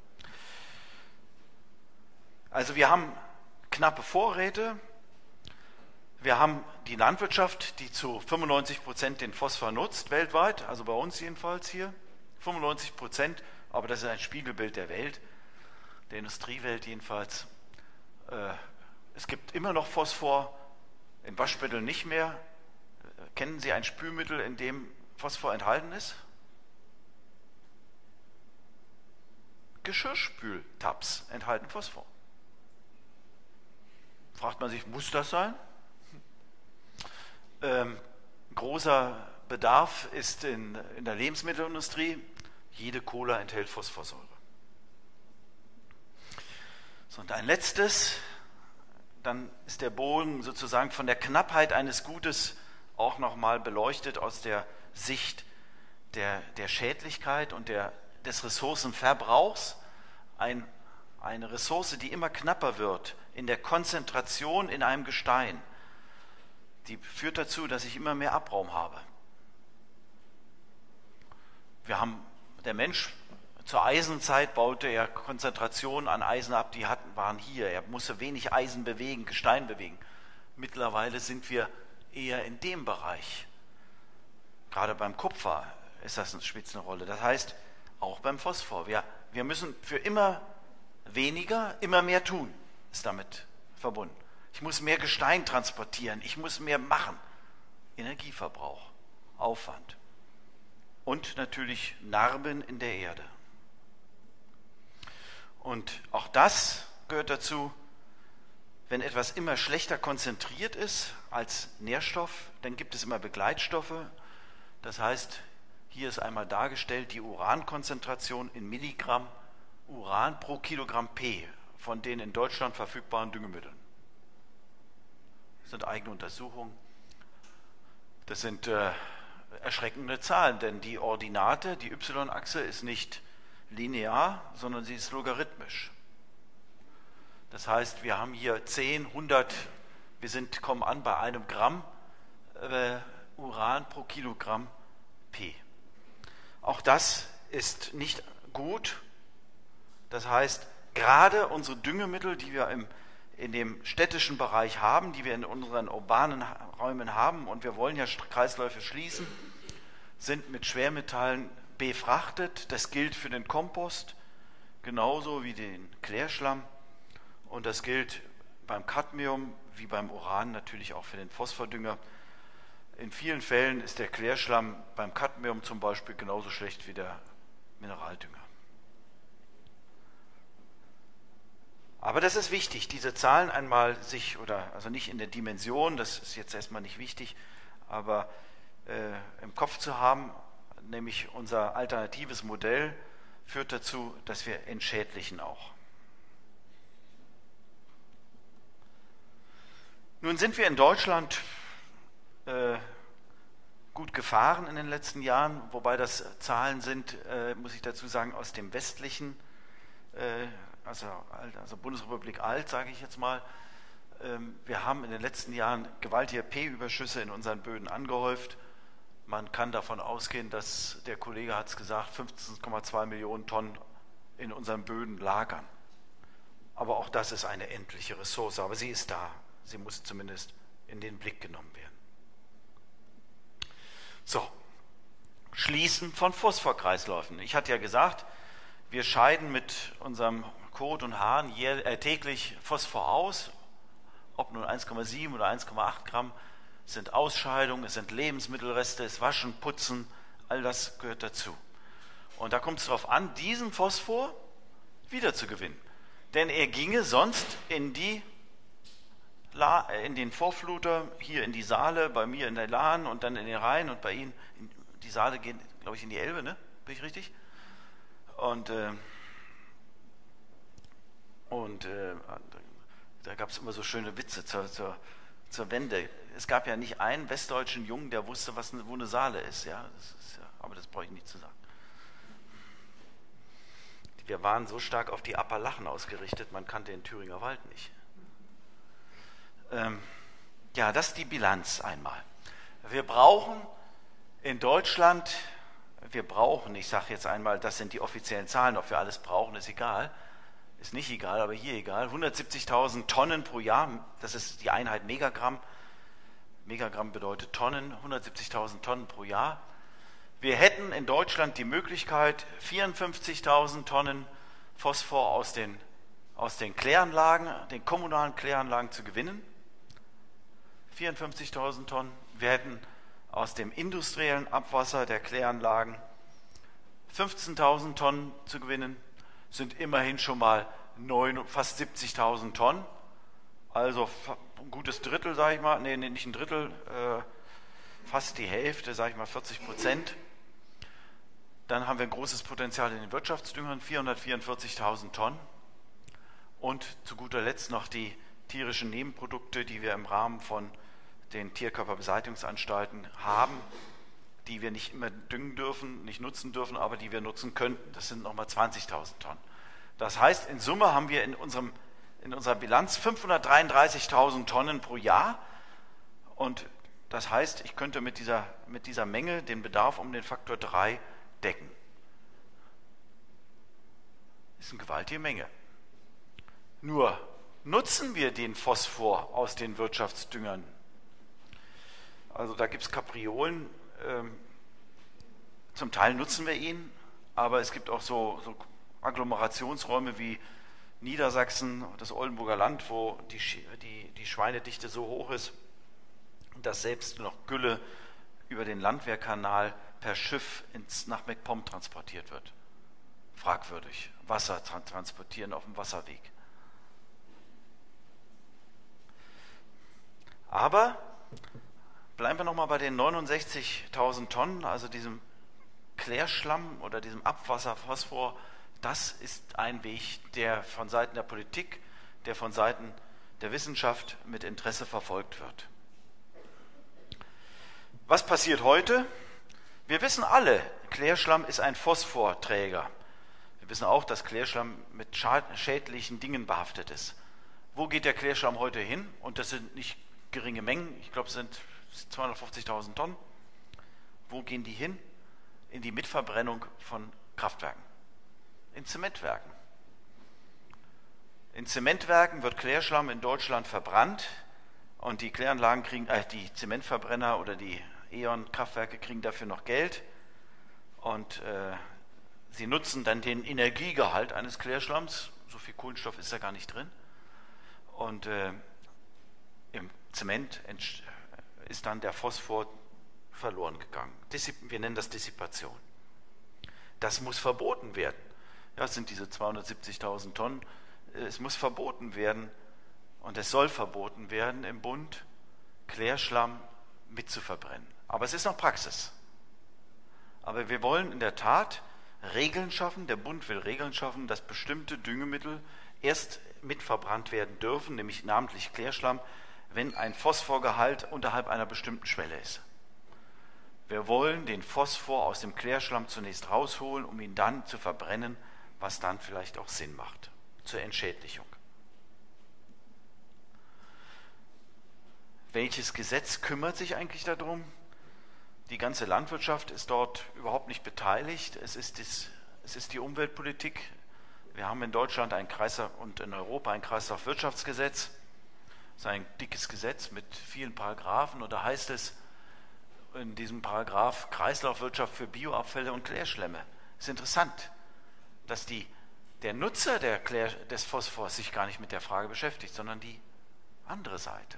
[SPEAKER 2] Also wir haben knappe Vorräte, wir haben die Landwirtschaft, die zu fünfundneunzig Prozent den Phosphor nutzt, weltweit, also bei uns jedenfalls hier, fünfundneunzig Prozent, aber das ist ein Spiegelbild der Welt, der Industriewelt jedenfalls. Äh, es gibt immer noch Phosphor, in Waschmitteln nicht mehr. Kennen Sie ein Spülmittel, in dem Phosphor enthalten ist? Geschirrspültabs enthalten Phosphor. Fragt man sich, muss das sein? Ähm, großer Bedarf ist in, in der Lebensmittelindustrie. Jede Cola enthält Phosphorsäure. So, und ein letztes, dann ist der Bogen sozusagen von der Knappheit eines Gutes auch nochmal beleuchtet aus der Sicht der, der Schädlichkeit und der, des Ressourcenverbrauchs. Ein, eine Ressource, die immer knapper wird in der Konzentration in einem Gestein, die führt dazu, dass ich immer mehr Abraum habe. Wir haben, der Mensch zur Eisenzeit baute er Konzentrationen an Eisen ab, die hatten, waren hier. Er musste wenig Eisen bewegen, Gestein bewegen. Mittlerweile sind wir eher in dem Bereich. Gerade beim Kupfer ist das eine Spitzenrolle. Das heißt, auch beim Phosphor. Wir, wir müssen für immer weniger, immer mehr tun, ist damit verbunden. Ich muss mehr Gestein transportieren, ich muss mehr machen. Energieverbrauch, Aufwand und natürlich Narben in der Erde. Und auch das gehört dazu, wenn etwas immer schlechter konzentriert ist als Nährstoff, dann gibt es immer Begleitstoffe. Das heißt, hier ist einmal dargestellt die Urankonzentration in Milligramm Uran pro Kilogramm P von den in Deutschland verfügbaren Düngemitteln. Das sind eigene Untersuchungen. Das sind äh, erschreckende Zahlen, denn die Ordinate, die Y-Achse, ist nicht linear, sondern sie ist logarithmisch. Das heißt, wir haben hier zehn, hundert, wir sind, kommen an bei einem Gramm äh, Uran pro Kilogramm P. Auch das ist nicht gut. Das heißt, gerade unsere Düngemittel, die wir im, in dem städtischen Bereich haben, die wir in unseren urbanen Räumen haben, und wir wollen ja Kreisläufe schließen, sind mit Schwermetallen befrachtet. Das gilt für den Kompost genauso wie den Klärschlamm, und das gilt beim Cadmium wie beim Uran natürlich auch für den Phosphordünger. In vielen Fällen ist der Klärschlamm beim Cadmium zum Beispiel genauso schlecht wie der Mineraldünger. Aber das ist wichtig, diese Zahlen einmal sich, oder also nicht in der Dimension, das ist jetzt erstmal nicht wichtig, aber äh, im Kopf zu haben, nämlich unser alternatives Modell führt dazu, dass wir entschädlichen auch. Nun sind wir in Deutschland äh, gut gefahren in den letzten Jahren, wobei das Zahlen sind, äh, muss ich dazu sagen, aus dem westlichen, äh, also, also Bundesrepublik alt, sage ich jetzt mal. Ähm, wir haben in den letzten Jahren gewaltige P-Überschüsse in unseren Böden angehäuft. Man kann davon ausgehen, dass, der Kollege hat es gesagt, fünfzehn Komma zwei Millionen Tonnen in unseren Böden lagern. Aber auch das ist eine endliche Ressource, aber sie ist da. Sie muss zumindest in den Blick genommen werden. So, Schließen von Phosphorkreisläufen. Ich hatte ja gesagt, wir scheiden mit unserem Kot und Haaren jähr, äh, täglich Phosphor aus, ob nun eins Komma sieben oder eins Komma acht Gramm. Es sind Ausscheidungen, es sind Lebensmittelreste, es Waschen, Putzen, all das gehört dazu. Und da kommt es darauf an, diesen Phosphor wiederzugewinnen. Denn er ginge sonst in die in den Vorfluter, hier in die Saale, bei mir in der Lahn und dann in den Rhein, und bei Ihnen, in, die Saale gehen, glaube ich, in die Elbe, ne? Bin ich richtig? Und, äh, und äh, da gab es immer so schöne Witze zur, zur, zur Wende. Es gab ja nicht einen westdeutschen Jungen, der wusste, was eine, wo eine Saale ist. Ja? Das ist ja, aber das brauche ich nicht zu sagen. Wir waren so stark auf die Appalachen ausgerichtet, man kannte den Thüringer Wald nicht. Ähm, ja, das ist die Bilanz einmal. Wir brauchen in Deutschland, wir brauchen, ich sage jetzt einmal, das sind die offiziellen Zahlen, ob wir alles brauchen, ist egal, ist nicht egal, aber hier egal, hundertsiebzigtausend Tonnen pro Jahr, das ist die Einheit Megagramm, Megagramm bedeutet Tonnen, hundertsiebzigtausend Tonnen pro Jahr. Wir hätten in Deutschland die Möglichkeit, vierundfünfzigtausend Tonnen Phosphor aus den, aus den Kläranlagen, den kommunalen Kläranlagen zu gewinnen. vierundfünfzigtausend Tonnen. Wir hätten aus dem industriellen Abwasser der Kläranlagen fünfzehntausend Tonnen zu gewinnen. Sind immerhin schon mal neun, fast siebzigtausend Tonnen. Also ein gutes Drittel, sage ich mal, nee, nicht ein Drittel, äh, fast die Hälfte, sage ich mal vierzig Prozent. Dann haben wir ein großes Potenzial in den Wirtschaftsdüngern, vierhundertvierundvierzigtausend Tonnen. Und zu guter Letzt noch die tierischen Nebenprodukte, die wir im Rahmen von den Tierkörperbeseitigungsanstalten haben, die wir nicht immer düngen dürfen, nicht nutzen dürfen, aber die wir nutzen könnten. Das sind nochmal zwanzigtausend Tonnen. Das heißt, in Summe haben wir in, unserem, in unserer Bilanz fünfhundertdreiunddreißigtausend Tonnen pro Jahr. Und das heißt, ich könnte mit dieser, mit dieser Menge den Bedarf um den Faktor drei decken. Das ist eine gewaltige Menge. Nur nutzen wir den Phosphor aus den Wirtschaftsdüngern? Also da gibt es Kapriolen, ähm, zum Teil nutzen wir ihn, aber es gibt auch so, so Agglomerationsräume wie Niedersachsen, das Oldenburger Land, wo die, die, die Schweinedichte so hoch ist, dass selbst noch Gülle über den Landwehrkanal per Schiff ins, nach MacPom transportiert wird. Fragwürdig. Wasser tra- transportieren auf dem Wasserweg. Aber bleiben wir nochmal bei den neunundsechzigtausend Tonnen, also diesem Klärschlamm oder diesem Abwasserphosphor, Das ist ein Weg, der von Seiten der Politik, der von Seiten der Wissenschaft mit Interesse verfolgt wird. Was passiert heute? Wir wissen alle, Klärschlamm ist ein Phosphorträger. Wir wissen auch, dass Klärschlamm mit schädlichen Dingen behaftet ist. Wo geht der Klärschlamm heute hin? Und das sind nicht geringe Mengen, ich glaube es sind zweihundertfünfzigtausend Tonnen. Wo gehen die hin? In die Mitverbrennung von Kraftwerken, in Zementwerken. In Zementwerken wird Klärschlamm in Deutschland verbrannt und die Kläranlagen kriegen, äh, die Zementverbrenner oder die E.ON-Kraftwerke kriegen dafür noch Geld und äh, sie nutzen dann den Energiegehalt eines Klärschlamms, so viel Kohlenstoff ist da gar nicht drin, und äh, im Zement ist dann der Phosphor verloren gegangen. Wir nennen das Dissipation. Das muss verboten werden. Ja, das sind diese zweihundertsiebzigtausend Tonnen. Es muss verboten werden und es soll verboten werden im Bund, Klärschlamm mitzuverbrennen. Aber es ist noch Praxis. Aber wir wollen in der Tat Regeln schaffen, der Bund will Regeln schaffen, dass bestimmte Düngemittel erst mitverbrannt werden dürfen, nämlich namentlich Klärschlamm, wenn ein Phosphorgehalt unterhalb einer bestimmten Schwelle ist. Wir wollen den Phosphor aus dem Klärschlamm zunächst rausholen, um ihn dann zu verbrennen, was dann vielleicht auch Sinn macht, zur Entschädlichung. Welches Gesetz kümmert sich eigentlich darum? Die ganze Landwirtschaft ist dort überhaupt nicht beteiligt. Es ist, das, es ist die Umweltpolitik. Wir haben in Deutschland ein Kreislauf und in Europa ein Kreislaufwirtschaftsgesetz. Das ist ein dickes Gesetz mit vielen Paragraphen. Und da heißt es in diesem Paragraph Kreislaufwirtschaft für Bioabfälle und Klärschlämme. Es ist interessant, dass die, der Nutzer der Klär, des Phosphors sich gar nicht mit der Frage beschäftigt, sondern die andere Seite.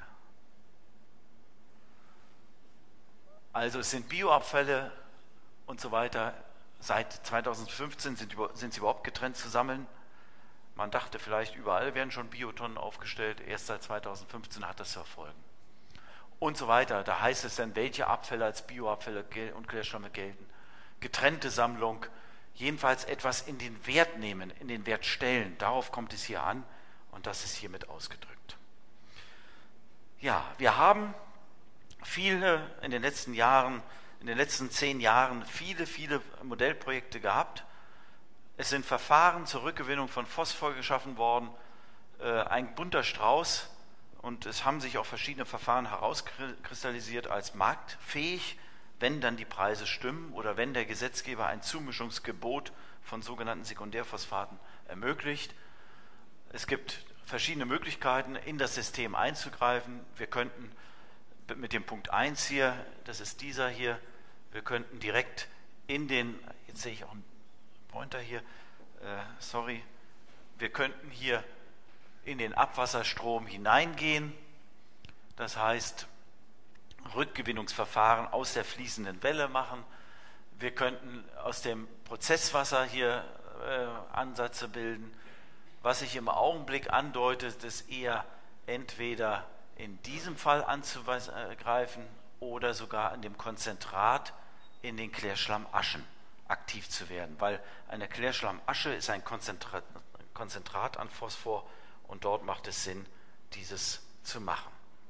[SPEAKER 2] Also es sind Bioabfälle und so weiter. Seit zweitausendfünfzehn sind, sind sie überhaupt getrennt zu sammeln. Man dachte vielleicht, überall werden schon Biotonnen aufgestellt. Erst seit zweitausendfünfzehn hat das zu erfolgen. Und so weiter. Da heißt es dann, welche Abfälle als Bioabfälle und Klärschlämme gelten. Getrennte Sammlung. Jedenfalls etwas in den Wert nehmen, in den Wert stellen. Darauf kommt es hier an und das ist hiermit ausgedrückt. Ja, wir haben viele in den letzten Jahren, in den letzten zehn Jahren viele, viele Modellprojekte gehabt. Es sind Verfahren zur Rückgewinnung von Phosphor geschaffen worden, ein bunter Strauß, und es haben sich auch verschiedene Verfahren herauskristallisiert als marktfähig, wenn dann die Preise stimmen oder wenn der Gesetzgeber ein Zumischungsgebot von sogenannten Sekundärphosphaten ermöglicht. Es gibt verschiedene Möglichkeiten, in das System einzugreifen. Wir könnten mit dem Punkt eins hier, das ist dieser hier, wir könnten direkt in den, jetzt sehe ich auch einen Pointer hier, äh, sorry, wir könnten hier in den Abwasserstrom hineingehen, das heißt Rückgewinnungsverfahren aus der fließenden Welle machen, wir könnten aus dem Prozesswasser hier äh, Ansätze bilden. Was sich im Augenblick andeutet, ist eher entweder in diesem Fall anzugreifen oder sogar an dem Konzentrat in den Klärschlammaschen aktiv zu werden, weil eine Klärschlammasche ist ein Konzentrat, Konzentrat an Phosphor und dort macht es Sinn, dieses zu machen.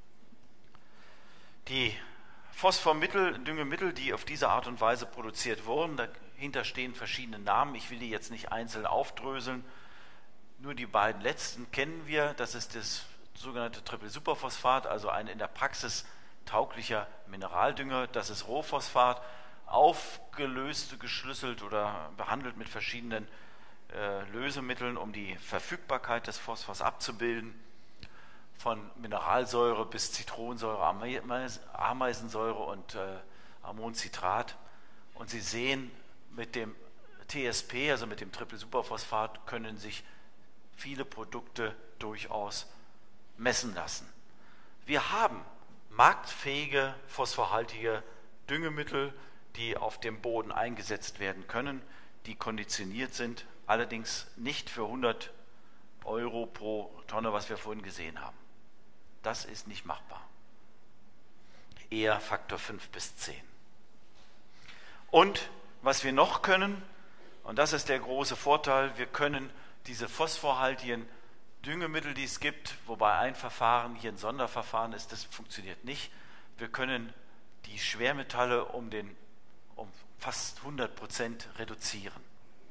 [SPEAKER 2] Die Phosphormittel, Düngemittel, die auf diese Art und Weise produziert wurden, dahinter stehen verschiedene Namen, ich will die jetzt nicht einzeln aufdröseln, nur die beiden letzten kennen wir, das ist das sogenannte Triple-Superphosphat, also ein in der Praxis tauglicher Mineraldünger, das ist Rohphosphat, aufgelöst, geschlüsselt oder behandelt mit verschiedenen äh, Lösemitteln, um die Verfügbarkeit des Phosphors abzubilden, von Mineralsäure bis Zitronensäure, Ameisensäure und äh, Ammoniumcitrat. Und Sie sehen, mit dem T S P, also mit dem Triple-Superphosphat, können sich viele Produkte durchaus messen lassen. Wir haben marktfähige phosphorhaltige Düngemittel, die auf dem Boden eingesetzt werden können, die konditioniert sind, allerdings nicht für hundert Euro pro Tonne, was wir vorhin gesehen haben. Das ist nicht machbar. Eher Faktor fünf bis zehn. Und was wir noch können, Und das ist der große Vorteil. Wir können diese phosphorhaltigen Düngemittel, die es gibt, wobei ein Verfahren hier ein Sonderverfahren ist, das funktioniert nicht. Wir können die Schwermetalle um, den, um fast hundert Prozent reduzieren.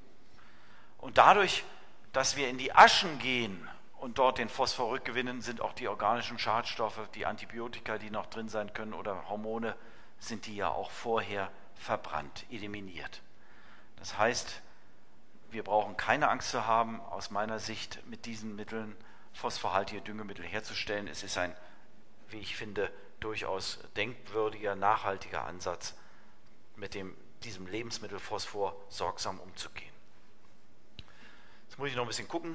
[SPEAKER 2] Und dadurch, dass wir in die Aschen gehen und dort den Phosphor rückgewinnen, sind auch die organischen Schadstoffe, die Antibiotika, die noch drin sein können oder Hormone, sind die ja auch vorher verbrannt, eliminiert. Das heißt, wir brauchen keine Angst zu haben, aus meiner Sicht mit diesen Mitteln phosphorhaltige Düngemittel herzustellen. Es ist ein, wie ich finde, durchaus denkwürdiger, nachhaltiger Ansatz, mit dem, diesem Lebensmittel Phosphor sorgsam umzugehen. Jetzt muss ich noch ein bisschen gucken.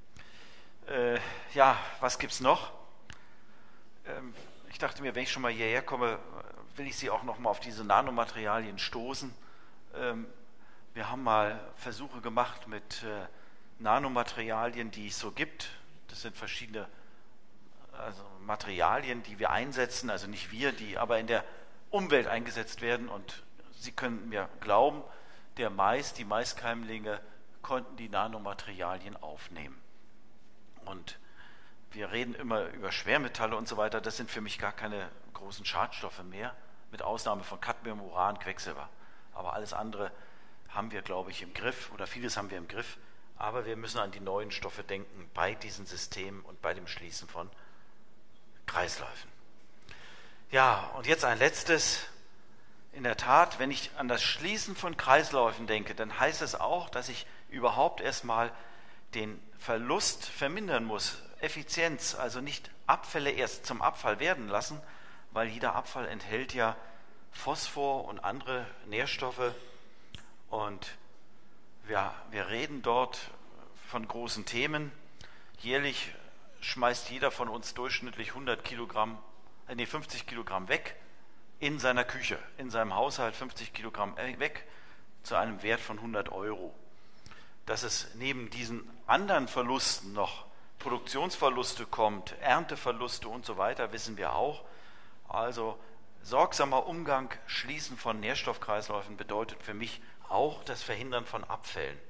[SPEAKER 2] Äh, ja, was gibt es noch? Ähm, ich dachte mir, wenn ich schon mal hierher komme, will ich Sie auch noch mal auf diese Nanomaterialien stoßen. Ähm, wir haben mal Versuche gemacht mit äh, Nanomaterialien, die es so gibt. Das sind verschiedene also Materialien, die wir einsetzen, also nicht wir, die aber in der Umwelt eingesetzt werden. Und Sie können mir glauben, der Mais, die Maiskeimlinge konnten die Nanomaterialien aufnehmen. Und wir reden immer über Schwermetalle und so weiter. Das sind für mich gar keine großen Schadstoffe mehr, mit Ausnahme von Cadmium, Uran, Quecksilber. Aber alles andere haben wir, glaube ich, im Griff oder vieles haben wir im Griff. Aber wir müssen an die neuen Stoffe denken bei diesen Systemen und bei dem Schließen von Kreisläufen. Ja, und jetzt ein letztes. In der Tat, wenn ich an das Schließen von Kreisläufen denke, dann heißt es auch, dass ich überhaupt erstmal den Verlust vermindern muss, Effizienz, also nicht Abfälle erst zum Abfall werden lassen, weil jeder Abfall enthält ja Phosphor und andere Nährstoffe und wir, wir reden dort von großen Themen. Jährlich schmeißt jeder von uns durchschnittlich hundert Kilogramm, äh, nee, fünfzig Kilogramm weg in seiner Küche, in seinem Haushalt fünfzig Kilogramm weg zu einem Wert von hundert Euro. Dass es neben diesen anderen Verlusten noch Produktionsverluste kommt, Ernteverluste und so weiter, wissen wir auch. Also sorgsamer Umgang, Schließen von Nährstoffkreisläufen bedeutet für mich auch das Verhindern von Abfällen.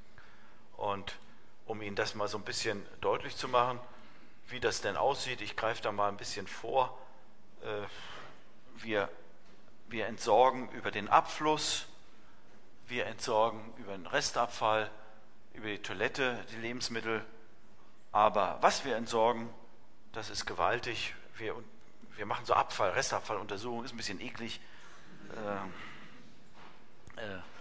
[SPEAKER 2] Und um Ihnen das mal so ein bisschen deutlich zu machen, wie das denn aussieht, ich greife da mal ein bisschen vor. Wir, wir entsorgen über den Abfluss, wir entsorgen über den Restabfall, über die Toilette, die Lebensmittel. Aber was wir entsorgen, das ist gewaltig. Wir, wir machen so Abfall, Restabfalluntersuchungen, ist ein bisschen eklig. Äh,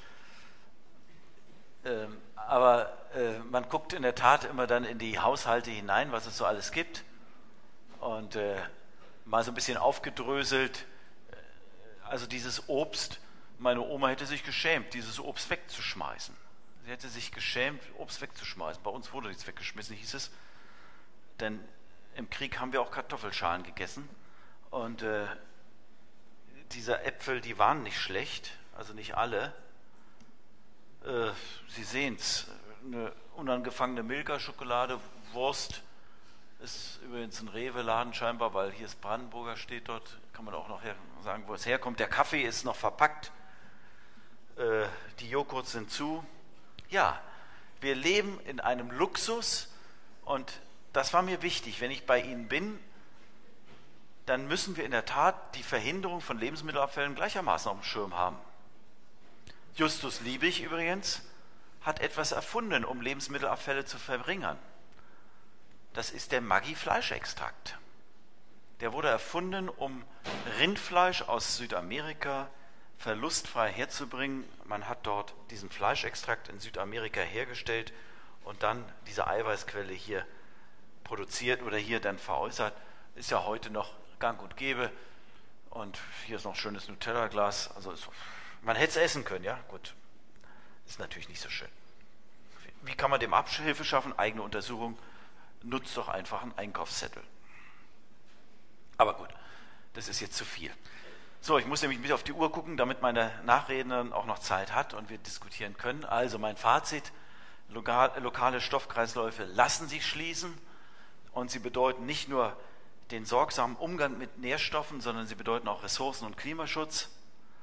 [SPEAKER 2] äh, äh, aber äh, man guckt in der Tat immer dann in die Haushalte hinein, was es so alles gibt. Und äh, mal so ein bisschen aufgedröselt. Also dieses Obst, meine Oma hätte sich geschämt, dieses Obst wegzuschmeißen. Sie hätte sich geschämt, Obst wegzuschmeißen. Bei uns wurde nichts weggeschmissen, hieß es. Denn im Krieg haben wir auch Kartoffelschalen gegessen. Und äh, diese Äpfel, die waren nicht schlecht, also nicht alle. Äh, Sie sehen es, eine unangefangene Milka-Schokolade, Wurst, ist übrigens ein Rewe-Laden scheinbar, weil hier ist Brandenburger, steht dort, kann man auch noch sagen, wo es herkommt. Der Kaffee ist noch verpackt, äh, die Joghurts sind zu. Ja, wir leben in einem Luxus und das war mir wichtig. Wenn ich bei Ihnen bin, dann müssen wir in der Tat die Verhinderung von Lebensmittelabfällen gleichermaßen auf dem Schirm haben. Justus Liebig übrigens hat etwas erfunden, um Lebensmittelabfälle zu verringern. Das ist der Maggi-Fleischextrakt. Der wurde erfunden, um Rindfleisch aus Südamerika verlustfrei herzubringen. Man hat dort diesen Fleischextrakt in Südamerika hergestellt und dann diese Eiweißquelle hier produziert oder hier dann veräußert. Ist ja heute noch gang und gäbe. Und hier ist noch ein schönes Nutella-Glas. Also ist, man hätte es essen können, ja? Gut. Ist natürlich nicht so schön. Wie kann man dem Abhilfe schaffen? Eigene Untersuchung. Nutzt doch einfach einen Einkaufszettel. Aber gut, das ist jetzt zu viel. So, ich muss nämlich ein bisschen auf die Uhr gucken, damit meine Nachrednerin auch noch Zeit hat und wir diskutieren können. Also mein Fazit, lokal, lokale Stoffkreisläufe lassen sich schließen und sie bedeuten nicht nur den sorgsamen Umgang mit Nährstoffen, sondern sie bedeuten auch Ressourcen- und Klimaschutz.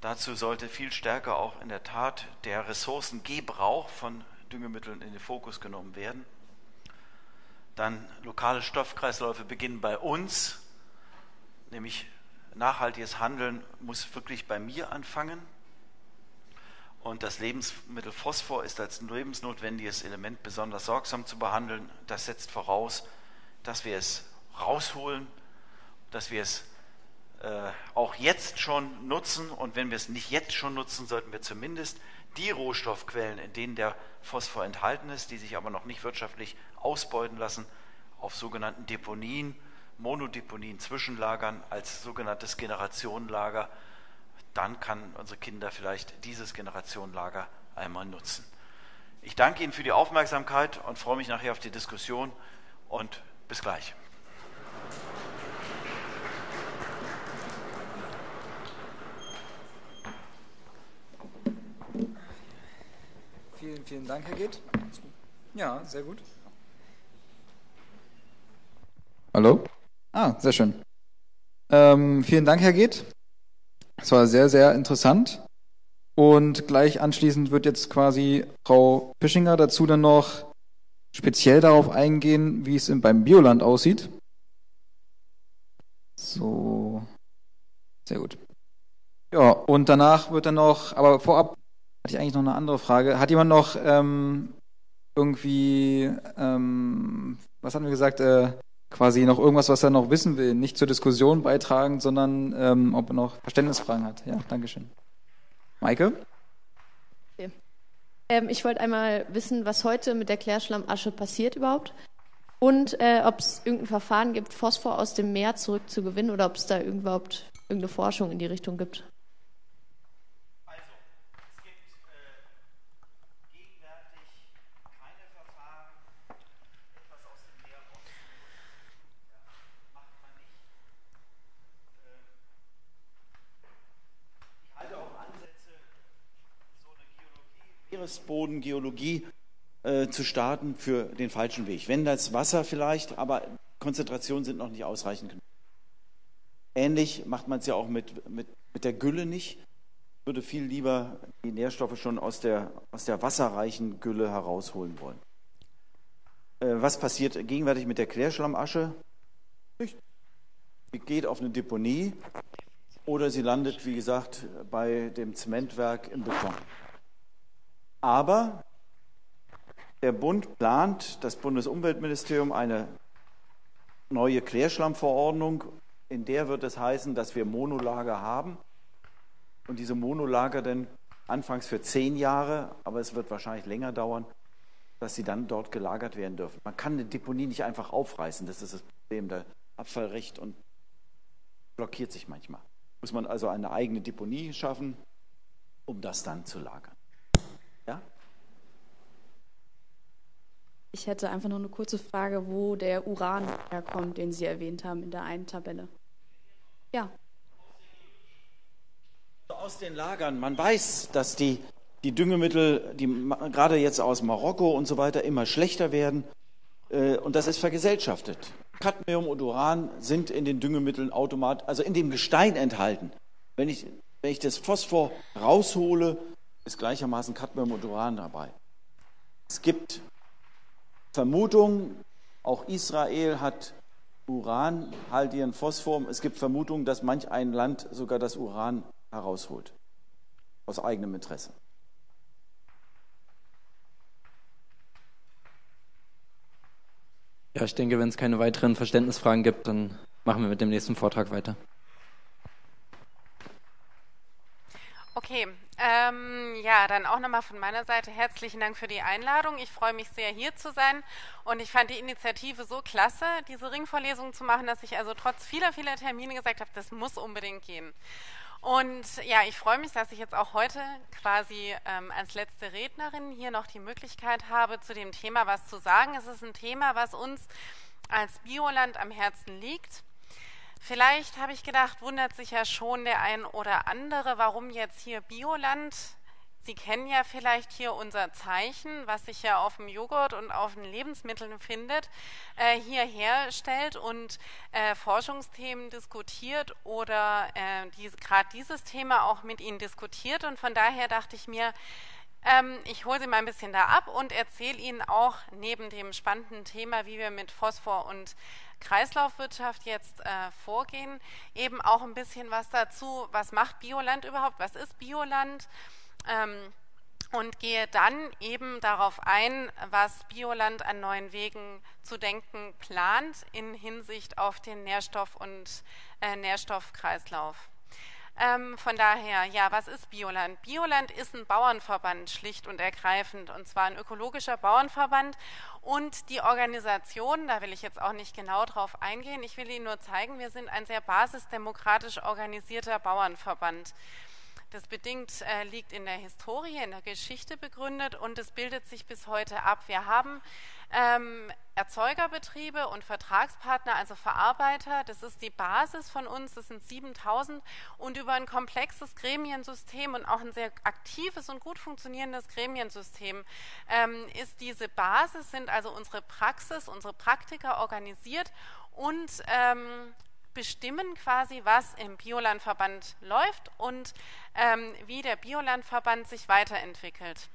[SPEAKER 2] Dazu sollte viel stärker auch in der Tat der Ressourcengebrauch von Düngemitteln in den Fokus genommen werden. Dann lokale Stoffkreisläufe beginnen bei uns, nämlich nachhaltiges Handeln muss wirklich bei mir anfangen. Und das Lebensmittel Phosphor ist als lebensnotwendiges Element besonders sorgsam zu behandeln. Das setzt voraus, dass wir es rausholen, dass wir es äh, auch jetzt schon nutzen. Und wenn wir es nicht jetzt schon nutzen, sollten wir zumindest die Rohstoffquellen, in denen der Phosphor enthalten ist, die sich aber noch nicht wirtschaftlich ausbeuten lassen, auf sogenannten Deponien, Monodeponien zwischenlagern, als sogenanntes Generationenlager. Dann kann unsere Kinder vielleicht dieses Generationenlager einmal nutzen. Ich danke Ihnen für die Aufmerksamkeit und freue mich nachher auf die Diskussion und bis gleich.
[SPEAKER 1] Vielen, vielen Dank, Herr Geht. Ja, sehr gut. Hallo? Ah, sehr schön. Ähm, vielen Dank, Herr Geht. Es war sehr, sehr interessant. Und gleich anschließend wird jetzt quasi Frau Pischinger dazu dann noch speziell darauf eingehen, wie es beim Bioland aussieht. So, sehr gut. Ja, und danach wird dann noch, aber vorab hatte ich eigentlich noch eine andere Frage. Hat jemand noch ähm, irgendwie, ähm, was hatten wir gesagt, äh, quasi noch irgendwas, was er noch wissen will, nicht zur Diskussion beitragen, sondern ähm, ob er noch Verständnisfragen hat. Ja, Dankeschön. Maike?
[SPEAKER 3] Okay. Ähm, ich wollte einmal wissen, was heute mit der Klärschlammasche passiert überhaupt und äh, ob es irgendein Verfahren gibt, Phosphor aus dem Meer zurückzugewinnen oder ob es da überhaupt irgendeine Forschung in die Richtung gibt.
[SPEAKER 2] Also, es gibt äh, gegenwärtig keine Verfahren, etwas aus dem Meer rauszuholen. Ja, macht man nicht. Äh, ich halte auch Ansätze, so eine Geologie, Meeresbodengeologie äh, zu starten, für den falschen Weg. Wenn das Wasser vielleicht, aber Konzentrationen sind noch nicht ausreichend genug. Ähnlich macht man es ja auch mit, mit, mit der Gülle nicht. Ich würde viel lieber die Nährstoffe schon aus der, aus der wasserreichen Gülle herausholen wollen. Äh, was passiert gegenwärtig mit der Klärschlammasche? Nicht. Sie geht auf eine Deponie oder sie landet, wie gesagt, bei dem Zementwerk im Beton. Aber der Bund plant, das Bundesumweltministerium, eine neue Klärschlammverordnung. In der wird es heißen, dass wir Monolager haben und diese Monolager dann anfangs für zehn Jahre, aber es wird wahrscheinlich länger dauern, dass sie dann dort gelagert werden dürfen. Man kann eine Deponie nicht einfach aufreißen, das ist das Problem, der Abfallrecht und blockiert sich manchmal. Muss man also eine eigene Deponie schaffen, um das dann zu lagern. Ja?
[SPEAKER 4] Ich hätte einfach noch eine kurze Frage, wo der Uran herkommt, den Sie erwähnt haben in der einen Tabelle. Ja.
[SPEAKER 2] Aus den Lagern. Man weiß, dass die, die Düngemittel, die gerade jetzt aus Marokko und so weiter, immer schlechter werden. Und das ist vergesellschaftet. Cadmium und Uran sind in den Düngemitteln automatisch, also in dem Gestein enthalten. Wenn ich, wenn ich das Phosphor raushole, ist gleichermaßen Cadmium und Uran dabei. Es gibt Vermutungen, auch Israel hat uranhaltigen Phosphor. Es gibt Vermutungen, dass manch ein Land sogar das Uran herausholt. Aus eigenem Interesse.
[SPEAKER 5] Ja, ich denke, wenn es keine weiteren Verständnisfragen gibt, dann machen wir mit dem nächsten Vortrag weiter.
[SPEAKER 6] Okay, ähm, ja, dann auch nochmal von meiner Seite herzlichen Dank für die Einladung. Ich freue mich sehr, hier zu sein und ich fand die Initiative so klasse, diese Ringvorlesung zu machen, dass ich also trotz vieler, vieler Termine gesagt habe, das muss unbedingt gehen. Und ja, ich freue mich, dass ich jetzt auch heute quasi ähm, als letzte Rednerin hier noch die Möglichkeit habe, zu dem Thema was zu sagen. Es ist ein Thema, was uns als Bioland am Herzen liegt. Vielleicht habe ich gedacht, wundert sich ja schon der ein oder andere, warum jetzt hier Bioland Sie kennen ja vielleicht hier unser Zeichen, was sich ja auf dem Joghurt und auf den Lebensmitteln findet, äh, hier herstellt und äh, Forschungsthemen diskutiert oder äh, die, gerade dieses Thema auch mit Ihnen diskutiert. Und von daher dachte ich mir, ähm, ich hole Sie mal ein bisschen da ab und erzähle Ihnen auch neben dem spannenden Thema, wie wir mit Phosphor und Kreislaufwirtschaft jetzt äh, vorgehen, eben auch ein bisschen was dazu, was macht Bioland überhaupt, was ist Bioland? Ähm, und gehe dann eben darauf ein, was Bioland an neuen Wegen zu denken plant in Hinsicht auf den Nährstoff- und äh, Nährstoffkreislauf. Ähm, von daher, ja, was ist Bioland? Bioland ist ein Bauernverband, schlicht und ergreifend, und zwar ein ökologischer Bauernverband. Und die Organisation, da will ich jetzt auch nicht genau drauf eingehen, ich will Ihnen nur zeigen, wir sind ein sehr basisdemokratisch organisierter Bauernverband. Das bedingt äh, liegt in der Historie, in der Geschichte begründet und es bildet sich bis heute ab. Wir haben ähm, Erzeugerbetriebe und Vertragspartner, also Verarbeiter, das ist die Basis von uns, das sind siebentausend, und über ein komplexes Gremiensystem und auch ein sehr aktives und gut funktionierendes Gremiensystem ähm, ist diese Basis, sind also unsere Praxis, unsere Praktiker organisiert und ähm, bestimmen quasi, was im Biolandverband läuft und ähm, wie der Biolandverband sich weiterentwickelt.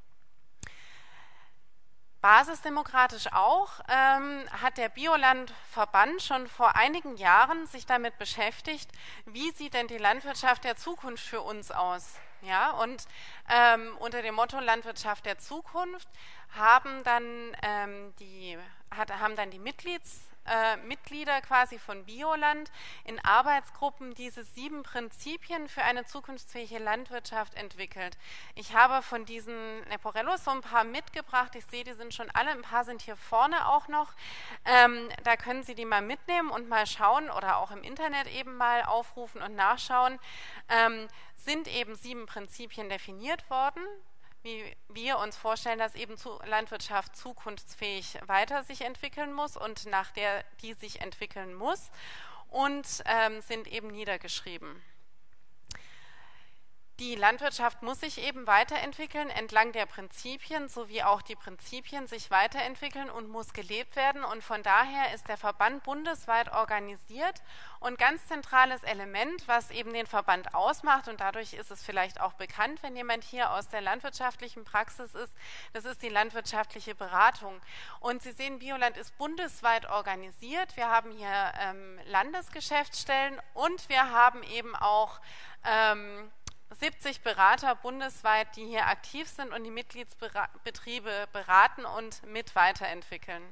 [SPEAKER 6] Basisdemokratisch auch ähm, hat der Biolandverband schon vor einigen Jahren sich damit beschäftigt, wie sieht denn die Landwirtschaft der Zukunft für uns aus? Ja, und ähm, unter dem Motto Landwirtschaft der Zukunft haben dann ähm, die, hat, haben dann die Mitglieds Äh, Mitglieder quasi von Bioland in Arbeitsgruppen diese sieben Prinzipien für eine zukunftsfähige Landwirtschaft entwickelt. Ich habe von diesen Leporellos so ein paar mitgebracht. Ich sehe, die sind schon alle, ein paar sind hier vorne auch noch. Ähm, da können Sie die mal mitnehmen und mal schauen oder auch im Internet eben mal aufrufen und nachschauen. Ähm, sind eben sieben Prinzipien definiert worden, wie wir uns vorstellen, dass eben Landwirtschaft zukunftsfähig weiter sich entwickeln muss und nach der die sich entwickeln muss, und ähm, sind eben niedergeschrieben. Die Landwirtschaft muss sich eben weiterentwickeln entlang der Prinzipien, sowie auch die Prinzipien sich weiterentwickeln und muss gelebt werden. Und von daher ist der Verband bundesweit organisiert und ganz zentrales Element, was eben den Verband ausmacht, und dadurch ist es vielleicht auch bekannt, wenn jemand hier aus der landwirtschaftlichen Praxis ist, das ist die landwirtschaftliche Beratung. Und Sie sehen, Bioland ist bundesweit organisiert. Wir haben hier ähm, Landesgeschäftsstellen und wir haben eben auch ähm, siebzig Berater bundesweit, die hier aktiv sind und die Mitgliedsbetriebe beraten und mit weiterentwickeln.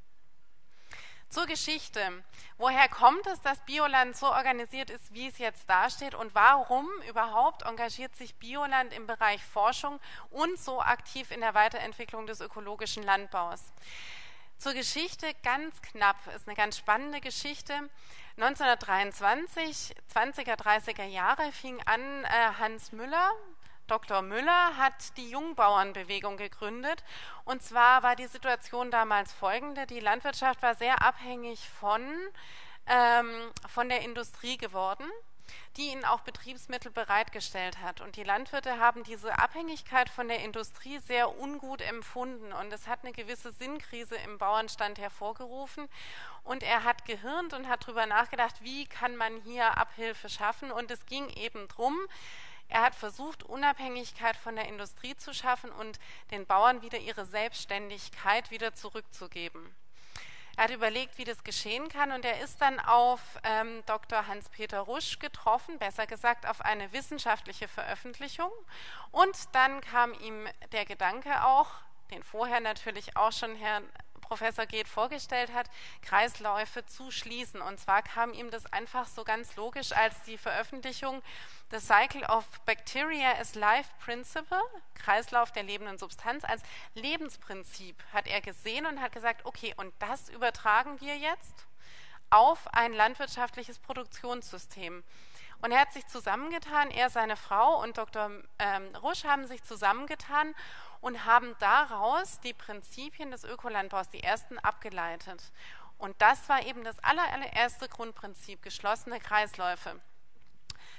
[SPEAKER 6] Zur Geschichte. Woher kommt es, dass Bioland so organisiert ist, wie es jetzt dasteht, und warum überhaupt engagiert sich Bioland im Bereich Forschung und so aktiv in der Weiterentwicklung des ökologischen Landbaus? Zur Geschichte ganz knapp, ist eine ganz spannende Geschichte. neunzehnhundertdreiundzwanzig, zwanziger, dreißiger Jahre fing an, äh, Hans Müller, Doktor Müller, hat die Jungbauernbewegung gegründet. Und zwar war die Situation damals folgende: Die Landwirtschaft war sehr abhängig von, ähm, von der Industrie geworden, die ihnen auch Betriebsmittel bereitgestellt hat. Und die Landwirte haben diese Abhängigkeit von der Industrie sehr ungut empfunden. Und es hat eine gewisse Sinnkrise im Bauernstand hervorgerufen. Und er hat gehirnt und hat darüber nachgedacht, wie kann man hier Abhilfe schaffen. Und es ging eben drum, er hat versucht, Unabhängigkeit von der Industrie zu schaffen und den Bauern wieder ihre Selbstständigkeit wieder zurückzugeben. Er hat überlegt, wie das geschehen kann, und er ist dann auf ähm, Doktor Hans-Peter Rusch getroffen, besser gesagt auf eine wissenschaftliche Veröffentlichung. Und dann kam ihm der Gedanke auch, den vorher natürlich auch schon Herr Professor Geeth vorgestellt hat, Kreisläufe zu schließen. Und zwar kam ihm das einfach so ganz logisch, als die Veröffentlichung The Cycle of Bacteria as Life Principle, Kreislauf der lebenden Substanz, als Lebensprinzip hat er gesehen und hat gesagt, okay, und das übertragen wir jetzt auf ein landwirtschaftliches Produktionssystem. Und er hat sich zusammengetan, er, seine Frau und Doktor Ähm, Rusch haben sich zusammengetan und haben daraus die Prinzipien des Ökolandbaus, die ersten, abgeleitet. Und das war eben das allererste Grundprinzip, geschlossene Kreisläufe.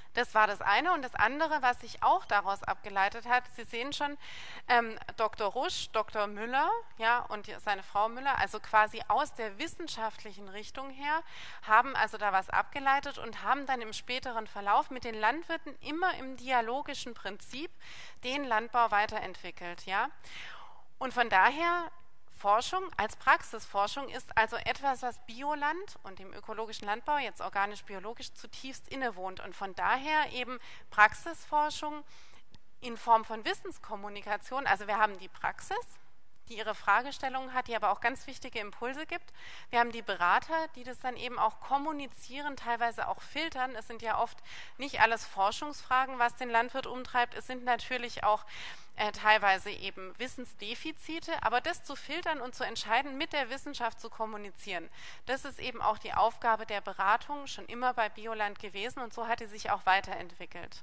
[SPEAKER 6] Das war das eine. Und das andere, was sich auch daraus abgeleitet hat, Sie sehen schon, ähm, Doktor Rusch, Doktor Müller, ja, und seine Frau Müller, also quasi aus der wissenschaftlichen Richtung her, haben also da was abgeleitet und haben dann im späteren Verlauf mit den Landwirten immer im dialogischen Prinzip den Landbau weiterentwickelt, ja. Und von daher Forschung als Praxisforschung ist also etwas, was Bioland und dem ökologischen Landbau, jetzt organisch-biologisch, zutiefst innewohnt. Und von daher eben Praxisforschung in Form von Wissenskommunikation. Also wir haben die Praxis, die ihre Fragestellungen hat, die aber auch ganz wichtige Impulse gibt. Wir haben die Berater, die das dann eben auch kommunizieren, teilweise auch filtern. Es sind ja oft nicht alles Forschungsfragen, was den Landwirt umtreibt. Es sind natürlich auch äh, teilweise eben Wissensdefizite, aber das zu filtern und zu entscheiden, mit der Wissenschaft zu kommunizieren, das ist eben auch die Aufgabe der Beratung schon immer bei Bioland gewesen und so hat sie sich auch weiterentwickelt.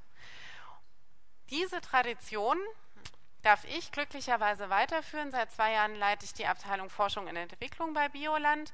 [SPEAKER 6] Diese Tradition darf ich glücklicherweise weiterführen. Seit zwei Jahren leite ich die Abteilung Forschung und Entwicklung bei Bioland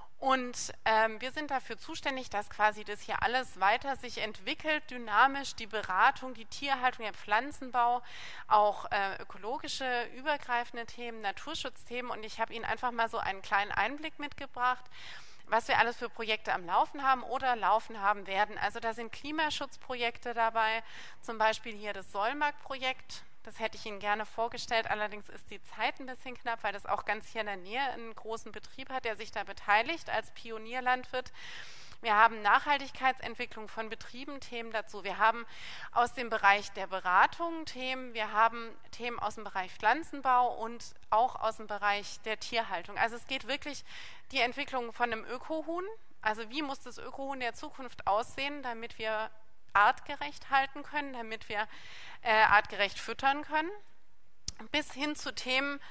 [SPEAKER 6] und ähm, wir sind dafür zuständig, dass quasi das hier alles weiter sich entwickelt, dynamisch, die Beratung, die Tierhaltung, der Pflanzenbau, auch äh, ökologische, übergreifende Themen, Naturschutzthemen und ich habe Ihnen einfach mal so einen kleinen Einblick mitgebracht, was wir alles für Projekte am Laufen haben oder laufen haben werden. Also da sind Klimaschutzprojekte dabei, zum Beispiel hier das Solmark-Projekt. Das hätte ich Ihnen gerne vorgestellt, allerdings ist die Zeit ein bisschen knapp, weil das auch ganz hier in der Nähe einen großen Betrieb hat, der sich da beteiligt als Pionierlandwirt. Wir haben Nachhaltigkeitsentwicklung von Betrieben, Themen dazu. Wir haben aus dem Bereich der Beratung Themen, wir haben Themen aus dem Bereich Pflanzenbau und auch aus dem Bereich der Tierhaltung. Also es geht wirklich die Entwicklung von einem Ökohuhn, also wie muss das Ökohuhn der Zukunft aussehen, damit wir artgerecht halten können, damit wir äh, artgerecht füttern können, bis hin zu Themen,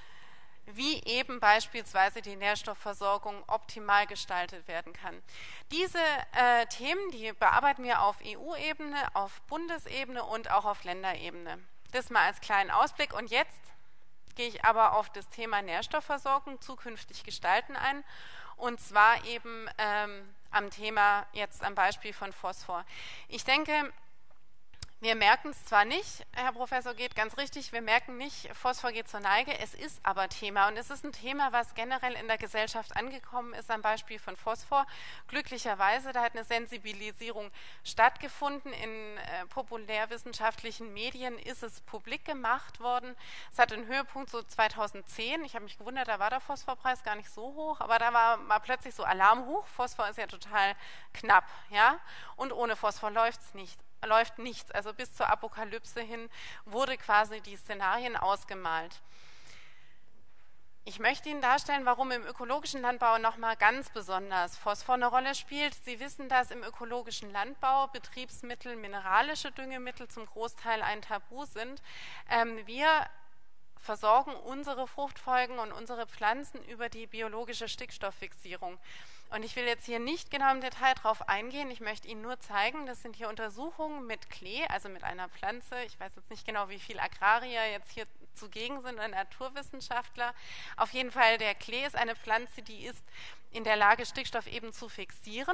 [SPEAKER 6] wie eben beispielsweise die Nährstoffversorgung optimal gestaltet werden kann. Diese äh, Themen, die bearbeiten wir auf E U-Ebene, auf Bundesebene und auch auf Länderebene. Das mal als kleinen Ausblick. Und jetzt gehe ich aber auf das Thema Nährstoffversorgung zukünftig gestalten ein. Und zwar eben ähm, am Thema, jetzt am Beispiel von Phosphor. Ich denke, wir merken es zwar nicht, Herr Professor Geht, ganz richtig, wir merken nicht, Phosphor geht zur Neige, es ist aber Thema und es ist ein Thema, was generell in der Gesellschaft angekommen ist, am Beispiel von Phosphor. Glücklicherweise, da hat eine Sensibilisierung stattgefunden, in äh, populärwissenschaftlichen Medien ist es publik gemacht worden. Es hatte einen Höhepunkt so zweitausendzehn, ich habe mich gewundert, da war der Phosphorpreis gar nicht so hoch, aber da war mal plötzlich so Alarm hoch, Phosphor ist ja total knapp, ja, und ohne Phosphor läuft es nicht. läuft nichts. Also bis zur Apokalypse hin wurde quasi die Szenarien ausgemalt. Ich möchte Ihnen darstellen, warum im ökologischen Landbau nochmal ganz besonders Phosphor eine Rolle spielt. Sie wissen, dass im ökologischen Landbau Betriebsmittel, mineralische Düngemittel zum Großteil ein Tabu sind. Ähm, wir versorgen unsere Fruchtfolgen und unsere Pflanzen über die biologische Stickstofffixierung. Und ich will jetzt hier nicht genau im Detail drauf eingehen, ich möchte Ihnen nur zeigen, das sind hier Untersuchungen mit Klee, also mit einer Pflanze. Ich weiß jetzt nicht genau, wie viele Agrarier jetzt hier zugegen sind oder Naturwissenschaftler. Auf jeden Fall, der Klee ist eine Pflanze, die ist in der Lage, Stickstoff eben zu fixieren.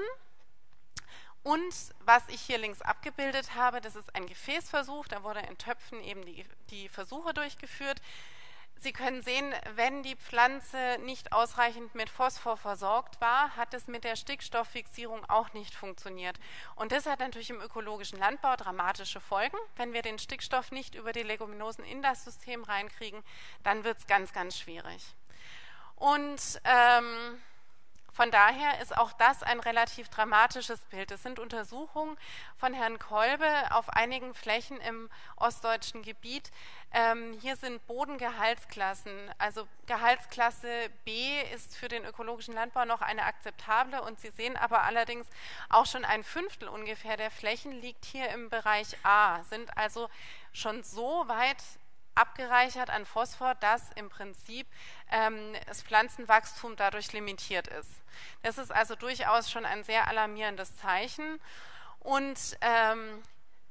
[SPEAKER 6] Und was ich hier links abgebildet habe, das ist ein Gefäßversuch, da wurde in Töpfen eben die, die Versuche durchgeführt. Sie können sehen, wenn die Pflanze nicht ausreichend mit Phosphor versorgt war, hat es mit der Stickstofffixierung auch nicht funktioniert. Und das hat natürlich im ökologischen Landbau dramatische Folgen. Wenn wir den Stickstoff nicht über die Leguminosen in das System reinkriegen, dann wird es ganz, ganz schwierig. Und ähm, von daher ist auch das ein relativ dramatisches Bild. Es sind Untersuchungen von Herrn Kolbe auf einigen Flächen im ostdeutschen Gebiet. Ähm, hier sind Bodengehaltsklassen. Also Gehaltsklasse B ist für den ökologischen Landbau noch eine akzeptable und Sie sehen aber allerdings auch schon ein Fünftel ungefähr der Flächen liegt hier im Bereich A, sind also schon so weit abgereichert an Phosphor, dass im Prinzip ähm, das Pflanzenwachstum dadurch limitiert ist. Das ist also durchaus schon ein sehr alarmierendes Zeichen. Und ähm,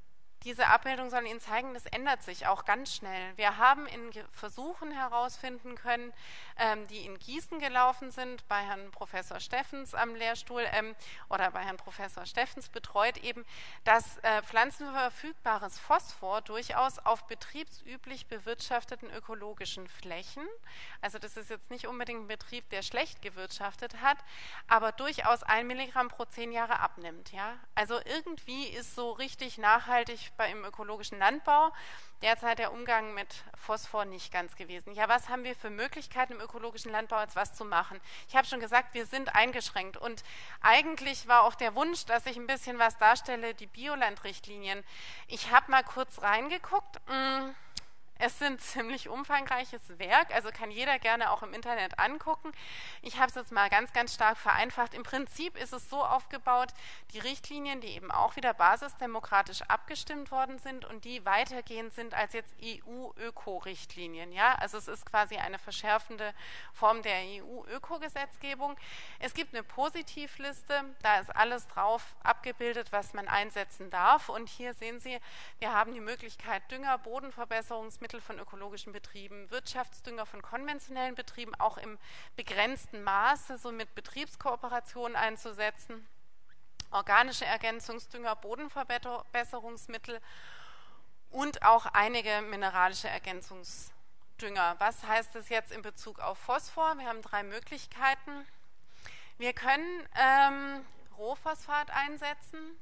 [SPEAKER 6] Diese Abbildung soll Ihnen zeigen, das ändert sich auch ganz schnell. Wir haben in Versuchen herausfinden können, ähm, die in Gießen gelaufen sind, bei Herrn Professor Steffens am Lehrstuhl ähm, oder bei Herrn Professor Steffens betreut eben, dass äh, pflanzenverfügbares Phosphor durchaus auf betriebsüblich bewirtschafteten ökologischen Flächen, also das ist jetzt nicht unbedingt ein Betrieb, der schlecht gewirtschaftet hat, aber durchaus ein Milligramm pro zehn Jahre abnimmt. Ja? Also irgendwie ist so richtig nachhaltig bei, im ökologischen Landbau derzeit der Umgang mit Phosphor nicht ganz gewesen. Ja, was haben wir für Möglichkeiten im ökologischen Landbau jetzt was zu machen? Ich habe schon gesagt, wir sind eingeschränkt und eigentlich war auch der Wunsch, dass ich ein bisschen was darstelle, die Biolandrichtlinien. Ich habe mal kurz reingeguckt. Mh, Es sind ziemlich umfangreiches Werk, also kann jeder gerne auch im Internet angucken. Ich habe es jetzt mal ganz, ganz stark vereinfacht. Im Prinzip ist es so aufgebaut, die Richtlinien, die eben auch wieder basisdemokratisch abgestimmt worden sind und die weitergehend sind als jetzt E U-Öko-Richtlinien. Ja? Also es ist quasi eine verschärfende Form der E U-Öko-Gesetzgebung. Es gibt eine Positivliste, da ist alles drauf abgebildet, was man einsetzen darf. Und hier sehen Sie, wir haben die Möglichkeit, Dünger, Bodenverbesserungsmittel von ökologischen Betrieben, Wirtschaftsdünger von konventionellen Betrieben auch im begrenzten Maße, so mit Betriebskooperationen einzusetzen, organische Ergänzungsdünger, Bodenverbesserungsmittel und auch einige mineralische Ergänzungsdünger. Was heißt das jetzt in Bezug auf Phosphor? Wir haben drei Möglichkeiten. Wir können ähm, Rohphosphat einsetzen.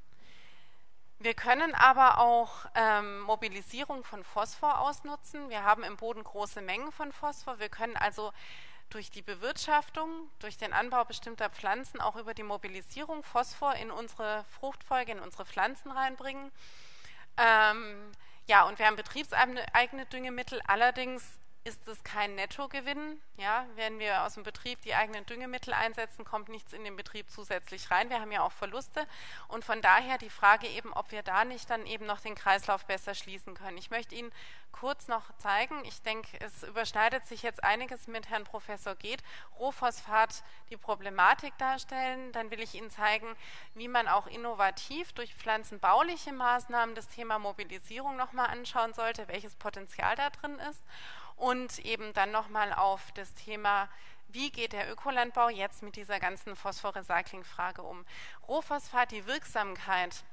[SPEAKER 6] Wir können aber auch ähm, Mobilisierung von Phosphor ausnutzen. Wir haben im Boden große Mengen von Phosphor. Wir können also durch die Bewirtschaftung, durch den Anbau bestimmter Pflanzen auch über die Mobilisierung Phosphor in unsere Fruchtfolge, in unsere Pflanzen reinbringen. Ähm, ja, und wir haben betriebseigene Düngemittel. Allerdings ist es kein Nettogewinn. Ja, wenn wir aus dem Betrieb die eigenen Düngemittel einsetzen, kommt nichts in den Betrieb zusätzlich rein. Wir haben ja auch Verluste und von daher die Frage eben, ob wir da nicht dann eben noch den Kreislauf besser schließen können. Ich möchte Ihnen kurz noch zeigen, ich denke, es überschneidet sich jetzt einiges mit Herrn Professor Geeth, Rohphosphat die Problematik darstellen. Dann will ich Ihnen zeigen, wie man auch innovativ durch pflanzenbauliche Maßnahmen das Thema Mobilisierung nochmal anschauen sollte, welches Potenzial da drin ist. Und eben dann nochmal auf das Thema, wie geht der Ökolandbau jetzt mit dieser ganzen Phosphorrecycling-Frage um. Rohphosphat, die Wirksamkeit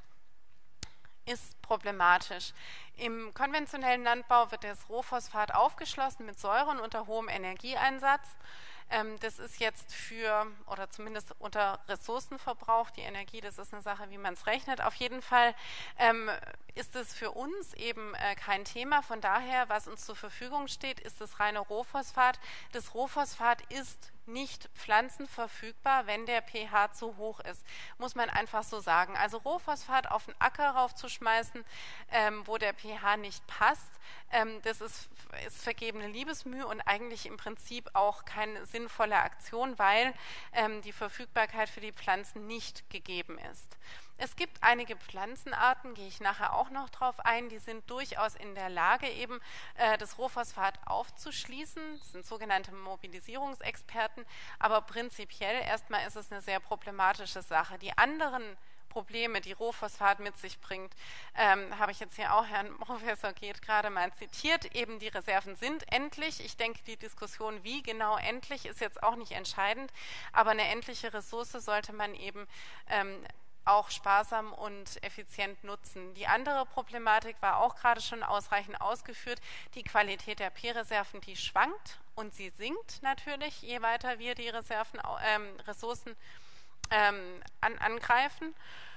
[SPEAKER 6] ist problematisch. Im konventionellen Landbau wird das Rohphosphat aufgeschlossen mit Säuren unter hohem Energieeinsatz. Das ist jetzt für, oder zumindest unter Ressourcenverbrauch, die Energie, das ist eine Sache, wie man es rechnet. Auf jeden Fall ähm, ist es für uns eben äh, kein Thema. Von daher, was uns zur Verfügung steht, ist das reine Rohphosphat. Das Rohphosphat ist nicht pflanzenverfügbar, wenn der pH zu hoch ist. Muss man einfach so sagen. Also Rohphosphat auf den Acker raufzuschmeißen, ähm, wo der pH nicht passt, ähm, das ist, ist vergebene Liebesmühe und eigentlich im Prinzip auch keine sinnvolle Aktion, weil ähm, die Verfügbarkeit für die Pflanzen nicht gegeben ist. Es gibt einige Pflanzenarten, gehe ich nachher auch noch drauf ein, die sind durchaus in der Lage, eben äh, das Rohphosphat aufzuschließen. Das sind sogenannte Mobilisierungsexperten, aber prinzipiell erstmal ist es eine sehr problematische Sache. Die anderen Probleme, die Rohphosphat mit sich bringt, ähm, habe ich jetzt hier auch Herrn Professor Geeth gerade mal zitiert. Eben die Reserven sind endlich. Ich denke, die Diskussion, wie genau endlich, ist jetzt auch nicht entscheidend, aber eine endliche Ressource sollte man eben ähm, auch sparsam und effizient nutzen. Die andere Problematik war auch gerade schon ausreichend ausgeführt. Die Qualität der P-Reserven, die schwankt und sie sinkt natürlich, je weiter wir die Reserven, ähm, Ressourcen ähm, an, angreifen.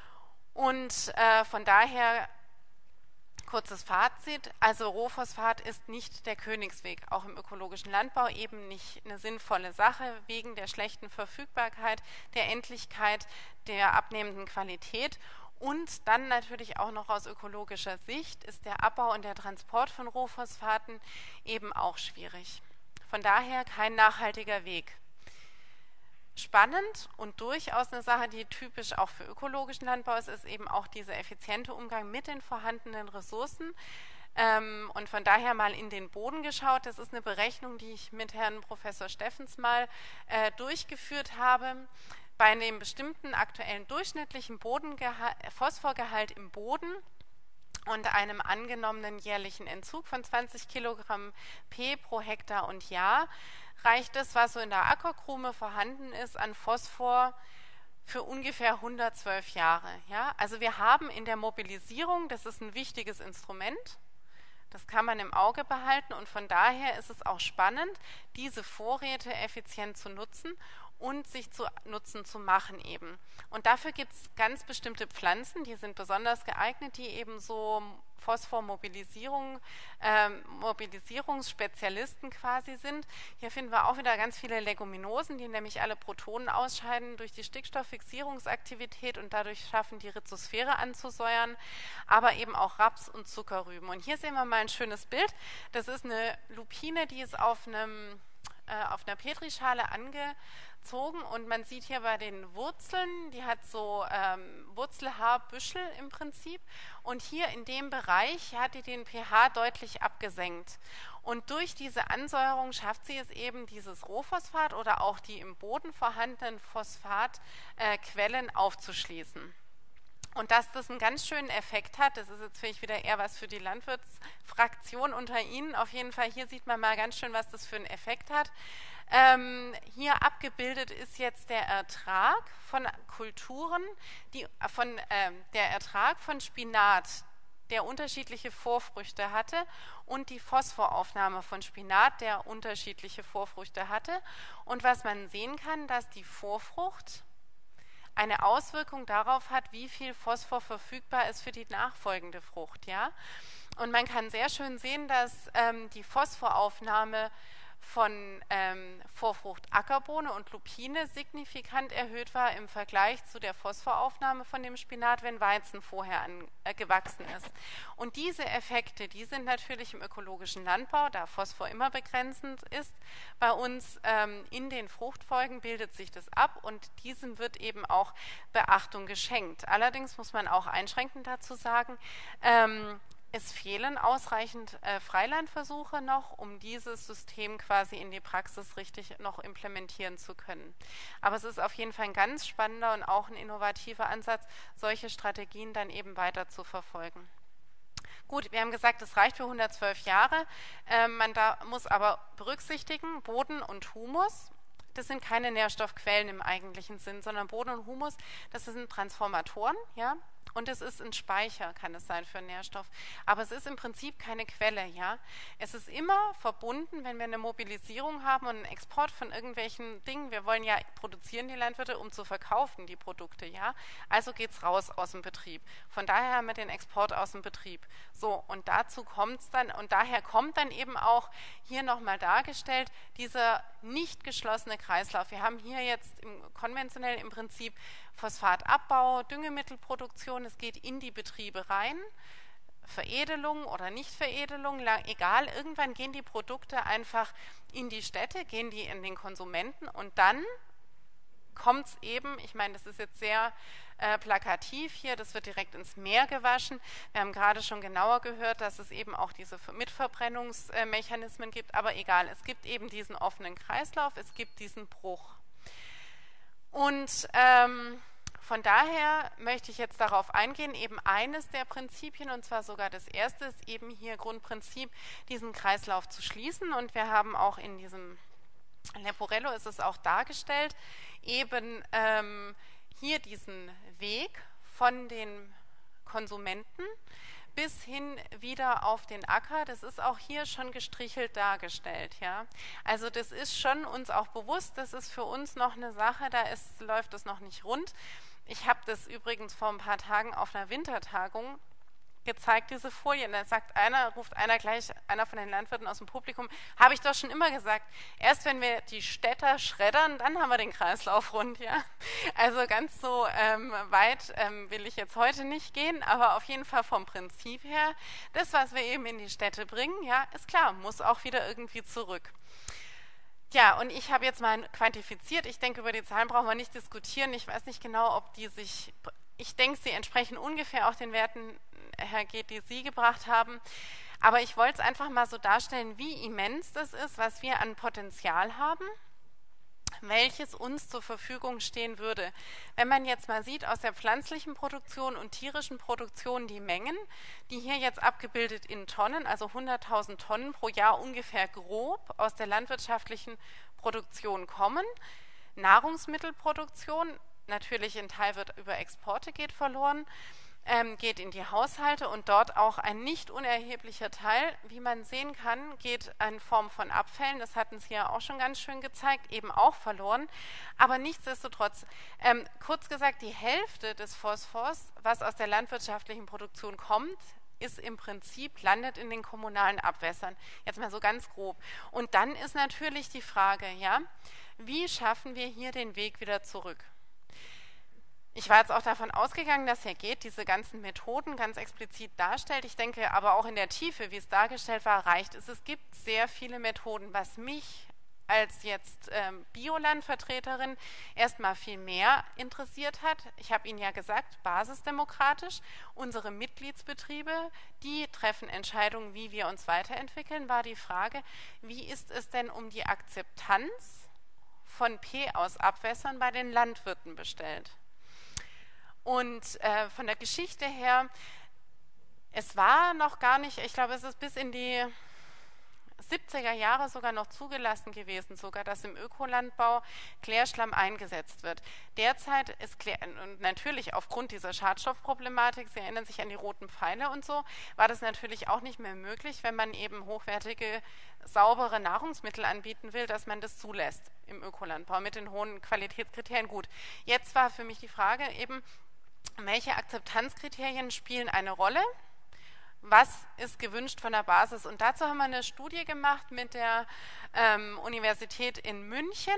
[SPEAKER 6] Und äh, von daher kurzes Fazit, also Rohphosphat ist nicht der Königsweg, auch im ökologischen Landbau eben nicht eine sinnvolle Sache, wegen der schlechten Verfügbarkeit, der Endlichkeit, der abnehmenden Qualität und dann natürlich auch noch aus ökologischer Sicht ist der Abbau und der Transport von Rohphosphaten eben auch schwierig. Von daher kein nachhaltiger Weg. Spannend und durchaus eine Sache, die typisch auch für ökologischen Landbau ist, ist eben auch dieser effiziente Umgang mit den vorhandenen Ressourcen. Ähm, und von daher mal in den Boden geschaut. Das ist eine Berechnung, die ich mit Herrn Professor Steffens mal äh, durchgeführt habe. Bei einem bestimmten aktuellen durchschnittlichen Phosphorgehalt im Boden und einem angenommenen jährlichen Entzug von zwanzig Kilogramm P pro Hektar und Jahr reicht es, was so in der Ackerkrume vorhanden ist, an Phosphor für ungefähr hundertzwölf Jahre. Ja? Also wir haben in der Mobilisierung, das ist ein wichtiges Instrument, das kann man im Auge behalten und von daher ist es auch spannend, diese Vorräte effizient zu nutzen und sich zu Nutzen zu machen eben. Und dafür gibt es ganz bestimmte Pflanzen, die sind besonders geeignet, die eben so Phosphormobilisierung, ähm, Mobilisierungsspezialisten quasi sind. Hier finden wir auch wieder ganz viele Leguminosen, die nämlich alle Protonen ausscheiden durch die Stickstofffixierungsaktivität und dadurch schaffen, die Rhizosphäre anzusäuern, aber eben auch Raps und Zuckerrüben. Und hier sehen wir mal ein schönes Bild. Das ist eine Lupine, die ist auf einem auf einer Petrischale angezogen und man sieht hier bei den Wurzeln, die hat so ähm, Wurzelhaarbüschel im Prinzip und hier in dem Bereich hat die den pH deutlich abgesenkt und durch diese Ansäuerung schafft sie es eben, dieses Rohphosphat oder auch die im Boden vorhandenen Phosphatquellen äh, aufzuschließen. Und dass das einen ganz schönen Effekt hat, das ist jetzt vielleicht wieder eher was für die Landwirtsfraktion unter Ihnen. Auf jeden Fall, hier sieht man mal ganz schön, was das für einen Effekt hat. Ähm, hier abgebildet ist jetzt der Ertrag von Kulturen, die, von, äh, der Ertrag von Spinat, der unterschiedliche Vorfrüchte hatte und die Phosphoraufnahme von Spinat, der unterschiedliche Vorfrüchte hatte. Und was man sehen kann, dass die Vorfrucht eine Auswirkung darauf hat, wie viel Phosphor verfügbar ist für die nachfolgende Frucht. Ja? Und man kann sehr schön sehen, dass ähm, die Phosphoraufnahme von ähm, Vorfrucht Ackerbohne und Lupine signifikant erhöht war im Vergleich zu der Phosphoraufnahme von dem Spinat, wenn Weizen vorher an, äh, gewachsen ist. Und diese Effekte, die sind natürlich im ökologischen Landbau, da Phosphor immer begrenzend ist, bei uns ähm, in den Fruchtfolgen bildet sich das ab und diesem wird eben auch Beachtung geschenkt. Allerdings muss man auch einschränkend dazu sagen, ähm, es fehlen ausreichend äh, Freilandversuche noch, um dieses System quasi in die Praxis richtig noch implementieren zu können. Aber es ist auf jeden Fall ein ganz spannender und auch ein innovativer Ansatz, solche Strategien dann eben weiter zu verfolgen. Gut, wir haben gesagt, es reicht für hundertzwölf Jahre. Äh, man da muss aber berücksichtigen, Boden und Humus, das sind keine Nährstoffquellen im eigentlichen Sinn, sondern Boden und Humus, das sind Transformatoren, ja. Und es ist ein Speicher, kann es sein für einen Nährstoff. Aber es ist im Prinzip keine Quelle, ja. Es ist immer verbunden, wenn wir eine Mobilisierung haben und einen Export von irgendwelchen Dingen. Wir wollen ja produzieren, die Landwirte, um zu verkaufen, die Produkte, ja. Also geht es raus aus dem Betrieb. Von daher haben wir den Export aus dem Betrieb. So, und dazu kommt es dann, und daher kommt dann eben auch hier nochmal dargestellt, dieser nicht geschlossene Kreislauf. Wir haben hier jetzt im, konventionell im Prinzip Phosphatabbau, Düngemittelproduktion, es geht in die Betriebe rein, Veredelung oder Nichtveredelung, egal, irgendwann gehen die Produkte einfach in die Städte, gehen die in den Konsumenten und dann kommt es eben, ich meine, das ist jetzt sehr äh, plakativ hier, das wird direkt ins Meer gewaschen. Wir haben gerade schon genauer gehört, dass es eben auch diese Mitverbrennungsmechanismen gibt, aber egal, es gibt eben diesen offenen Kreislauf, es gibt diesen Bruch. Und ähm, von daher möchte ich jetzt darauf eingehen, eben eines der Prinzipien, und zwar sogar das erste, ist eben hier Grundprinzip, diesen Kreislauf zu schließen. Und wir haben auch in diesem Leporello ist es auch dargestellt, eben ähm, hier diesen Weg von den Konsumenten bis hin wieder auf den Acker, das ist auch hier schon gestrichelt dargestellt. Ja? Also das ist schon uns auch bewusst, das ist für uns noch eine Sache, da ist, läuft es noch nicht rund. Ich habe das übrigens vor ein paar Tagen auf einer Wintertagung gezeigt, diese Folien. Da sagt einer, ruft einer gleich, einer von den Landwirten aus dem Publikum, habe ich doch schon immer gesagt, erst wenn wir die Städter schreddern, dann haben wir den Kreislauf rund. Ja? Also ganz so ähm, weit ähm, will ich jetzt heute nicht gehen, aber auf jeden Fall vom Prinzip her, das, was wir eben in die Städte bringen, ja, ist klar, muss auch wieder irgendwie zurück. Ja, und ich habe jetzt mal quantifiziert, ich denke, über die Zahlen brauchen wir nicht diskutieren, ich weiß nicht genau, ob die sich, ich denke, sie entsprechen ungefähr auch den Werten, Herr Geeth, die Sie gebracht haben, aber ich wollte es einfach mal so darstellen, wie immens das ist, was wir an Potenzial haben, welches uns zur Verfügung stehen würde. Wenn man jetzt mal sieht, aus der pflanzlichen Produktion und tierischen Produktion die Mengen, die hier jetzt abgebildet in Tonnen, also hunderttausend Tonnen pro Jahr ungefähr grob aus der landwirtschaftlichen Produktion kommen. Nahrungsmittelproduktion, natürlich ein Teil wird über Exporte geht verloren, Ähm, geht in die Haushalte und dort auch ein nicht unerheblicher Teil, wie man sehen kann, geht in Form von Abfällen, das hatten Sie ja auch schon ganz schön gezeigt, eben auch verloren. Aber nichtsdestotrotz, ähm, kurz gesagt, die Hälfte des Phosphors, was aus der landwirtschaftlichen Produktion kommt, ist im Prinzip, landet in den kommunalen Abwässern. Jetzt mal so ganz grob. Und dann ist natürlich die Frage, ja, wie schaffen wir hier den Weg wieder zurück? Ich war jetzt auch davon ausgegangen, dass Herr Geeth diese ganzen Methoden ganz explizit darstellt. Ich denke aber auch in der Tiefe, wie es dargestellt war, reicht es. Es gibt sehr viele Methoden, was mich als jetzt ähm, Biolandvertreterin erstmal viel mehr interessiert hat. Ich habe Ihnen ja gesagt, basisdemokratisch, unsere Mitgliedsbetriebe, die treffen Entscheidungen, wie wir uns weiterentwickeln, war die Frage, wie ist es denn um die Akzeptanz von P aus Abwässern bei den Landwirten bestellt? Und äh, von der Geschichte her, es war noch gar nicht, ich glaube, es ist bis in die siebziger Jahre sogar noch zugelassen gewesen, sogar, dass im Ökolandbau Klärschlamm eingesetzt wird. Derzeit ist Klär, und natürlich aufgrund dieser Schadstoffproblematik, Sie erinnern sich an die roten Pfeile und so, war das natürlich auch nicht mehr möglich, wenn man eben hochwertige, saubere Nahrungsmittel anbieten will, dass man das zulässt im Ökolandbau mit den hohen Qualitätskriterien. Gut, jetzt war für mich die Frage eben, welche Akzeptanzkriterien spielen eine Rolle? Was ist gewünscht von der Basis? Und dazu haben wir eine Studie gemacht mit der ähm, Universität in München,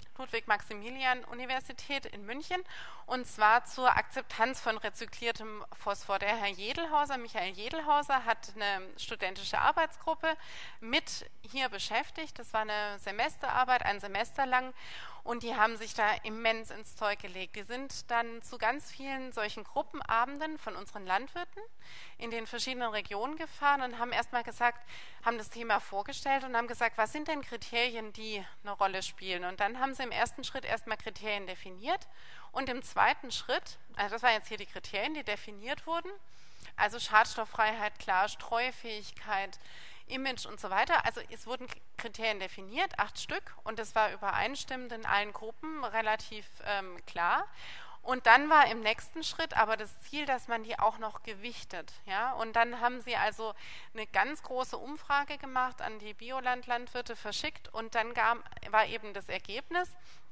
[SPEAKER 6] Ludwig-Maximilian-Universität in München, und zwar zur Akzeptanz von rezykliertem Phosphor. Der Herr Jedelhauser, Michael Jedelhauser, hat eine studentische Arbeitsgruppe mit hier beschäftigt. Das war eine Semesterarbeit, ein Semester lang, und die haben sich da immens ins Zeug gelegt. Die sind dann zu ganz vielen solchen Gruppenabenden von unseren Landwirten in den verschiedenen Regionen gefahren und haben erstmal gesagt, haben das Thema vorgestellt und haben gesagt, was sind denn Kriterien, die eine Rolle spielen? Und dann haben sie im ersten Schritt erstmal Kriterien definiert und im zweiten Schritt, also das waren jetzt hier die Kriterien, die definiert wurden, also Schadstofffreiheit, klar, Streufähigkeit, Image und so weiter. Also es wurden Kriterien definiert, acht Stück, und das war übereinstimmend in allen Gruppen relativ ähm, klar. Und dann war im nächsten Schritt aber das Ziel, dass man die auch noch gewichtet. Ja? Und dann haben sie also eine ganz große Umfrage gemacht, an die Biolandlandwirte verschickt, und dann gab, war eben das Ergebnis,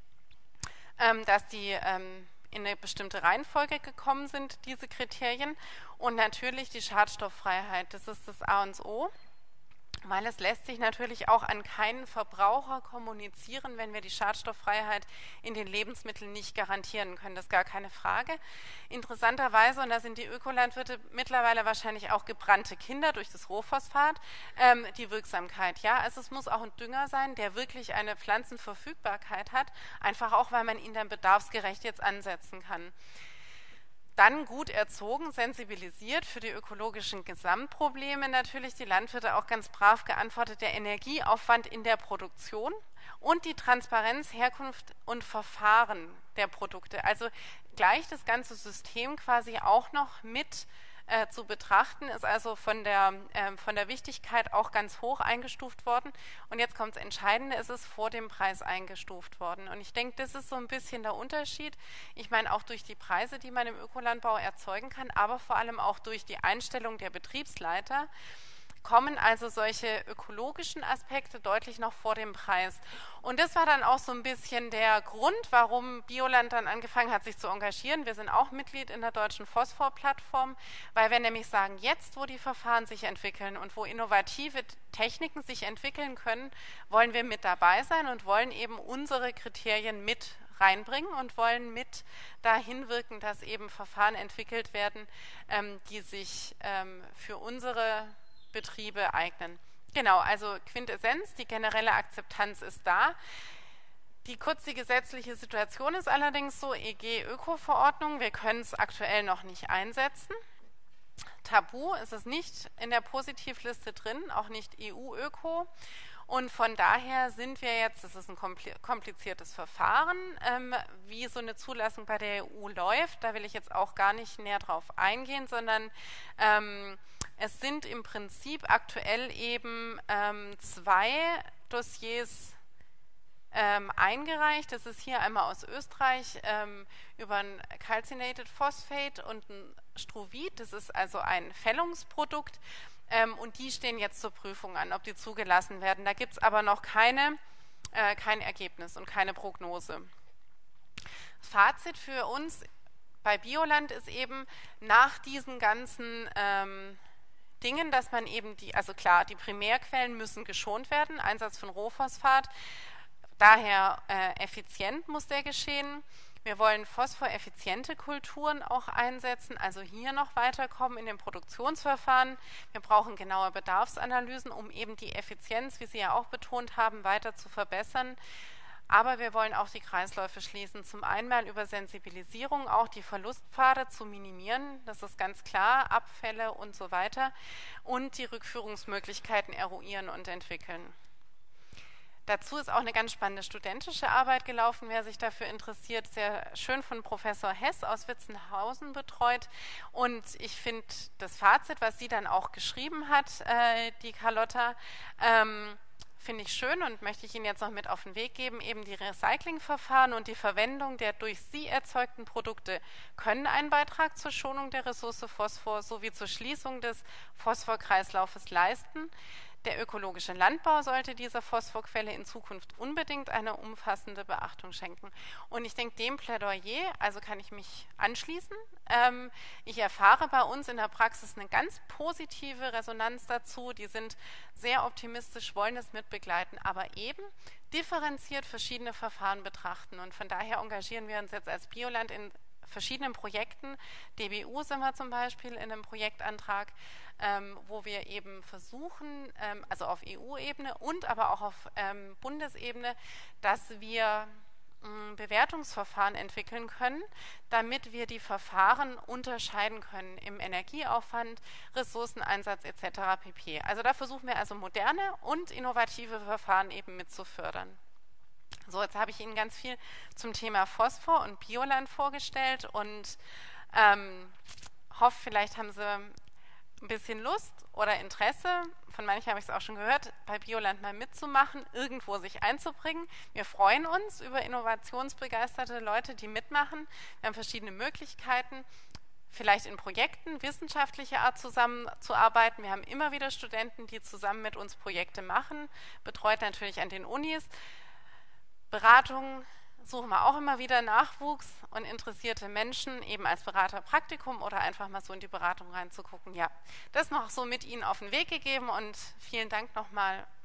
[SPEAKER 6] ähm, dass die ähm, in eine bestimmte Reihenfolge gekommen sind, diese Kriterien, und natürlich die Schadstofffreiheit, das ist das A und das O. Weil es lässt sich natürlich auch an keinen Verbraucher kommunizieren, wenn wir die Schadstofffreiheit in den Lebensmitteln nicht garantieren können. Das ist gar keine Frage. Interessanterweise, und da sind die Ökolandwirte mittlerweile wahrscheinlich auch gebrannte Kinder durch das Rohphosphat, ähm, die Wirksamkeit. Ja, also es muss auch ein Dünger sein, der wirklich eine Pflanzenverfügbarkeit hat, einfach auch, weil man ihn dann bedarfsgerecht jetzt ansetzen kann. Dann gut erzogen, sensibilisiert für die ökologischen Gesamtprobleme, natürlich die Landwirte auch ganz brav geantwortet, der Energieaufwand in der Produktion und die Transparenz, Herkunft und Verfahren der Produkte. Also gleich das ganze System quasi auch noch mit äh, zu betrachten, ist also von der, äh, von der Wichtigkeit auch ganz hoch eingestuft worden. Und jetzt kommt das Entscheidende, es ist vor dem Preis eingestuft worden. Und ich denke, das ist so ein bisschen der Unterschied. Ich meine auch durch die Preise, die man im Ökolandbau erzeugen kann, aber vor allem auch durch die Einstellung der Betriebsleiter, kommen also solche ökologischen Aspekte deutlich noch vor dem Preis. Und das war dann auch so ein bisschen der Grund, warum Bioland dann angefangen hat, sich zu engagieren. Wir sind auch Mitglied in der Deutschen Phosphor-Plattform, weil wir nämlich sagen, jetzt, wo die Verfahren sich entwickeln und wo innovative Techniken sich entwickeln können, wollen wir mit dabei sein und wollen eben unsere Kriterien mit reinbringen und wollen mit dahin wirken, dass eben Verfahren entwickelt werden, ähm, die sich ähm, für unsere Betriebe eignen. Genau, also Quintessenz, die generelle Akzeptanz ist da. Die kurz die gesetzliche Situation ist allerdings so, E G-Öko-Verordnung, wir können es aktuell noch nicht einsetzen. Tabu ist es nicht in der Positivliste drin, auch nicht E U-Öko. Und von daher sind wir jetzt, das ist ein kompliziertes Verfahren, ähm, wie so eine Zulassung bei der E U läuft. Da will ich jetzt auch gar nicht näher drauf eingehen, sondern ähm, es sind im Prinzip aktuell eben ähm, zwei Dossiers ähm, eingereicht. Das ist hier einmal aus Österreich ähm, über ein Calcinated Phosphate und ein Struvit. Das ist also ein Fällungsprodukt. Ähm, und die stehen jetzt zur Prüfung an, ob die zugelassen werden. Da gibt es aber noch keine, äh, kein Ergebnis und keine Prognose. Das Fazit für uns bei Bioland ist eben, nach diesen ganzen ähm, Dingen, dass man eben die, also klar, die Primärquellen müssen geschont werden, Einsatz von Rohphosphat, daher äh, effizient muss der geschehen. Wir wollen phosphoreffiziente Kulturen auch einsetzen, also hier noch weiterkommen in den Produktionsverfahren. Wir brauchen genaue Bedarfsanalysen, um eben die Effizienz, wie Sie ja auch betont haben, weiter zu verbessern. Aber wir wollen auch die Kreisläufe schließen. Zum einen mal über Sensibilisierung, auch die Verlustpfade zu minimieren, das ist ganz klar, Abfälle und so weiter. Und die Rückführungsmöglichkeiten eruieren und entwickeln. Dazu ist auch eine ganz spannende studentische Arbeit gelaufen, wer sich dafür interessiert, sehr schön von Professor Hess aus Witzenhausen betreut. Und ich finde das Fazit, was sie dann auch geschrieben hat, äh, die Carlotta, ähm, finde ich schön und möchte ich Ihnen jetzt noch mit auf den Weg geben. Eben die Recyclingverfahren und die Verwendung der durch sie erzeugten Produkte können einen Beitrag zur Schonung der Ressource Phosphor sowie zur Schließung des Phosphorkreislaufes leisten. Der ökologische Landbau sollte dieser Phosphorquelle in Zukunft unbedingt eine umfassende Beachtung schenken. Und ich denke, dem Plädoyer, also kann ich mich anschließen. Ähm, ich erfahre bei uns in der Praxis eine ganz positive Resonanz dazu. Die sind sehr optimistisch, wollen es mitbegleiten, aber eben differenziert verschiedene Verfahren betrachten. Und von daher engagieren wir uns jetzt als Bioland in verschiedenen Projekten. D B U sind wir zum Beispiel in einem Projektantrag, ähm, wo wir eben versuchen, ähm, also auf E U-Ebene und aber auch auf ähm, Bundesebene, dass wir ähm, Bewertungsverfahren entwickeln können, damit wir die Verfahren unterscheiden können im Energieaufwand, Ressourceneinsatz et cetera pp. Also da versuchen wir also moderne und innovative Verfahren eben mit zu fördern. So, jetzt habe ich Ihnen ganz viel zum Thema Phosphor und Bioland vorgestellt und ähm, hoffe, vielleicht haben Sie ein bisschen Lust oder Interesse, von manchen habe ich es auch schon gehört, bei Bioland mal mitzumachen, irgendwo sich einzubringen. Wir freuen uns über innovationsbegeisterte Leute, die mitmachen. Wir haben verschiedene Möglichkeiten, vielleicht in Projekten wissenschaftlicher Art zusammenzuarbeiten. Wir haben immer wieder Studenten, die zusammen mit uns Projekte machen, betreut natürlich an den Unis. Beratung suchen wir auch immer wieder Nachwuchs und interessierte Menschen, eben als Beraterpraktikum oder einfach mal so in die Beratung reinzugucken. Ja, das noch so mit Ihnen auf den Weg gegeben und vielen Dank nochmal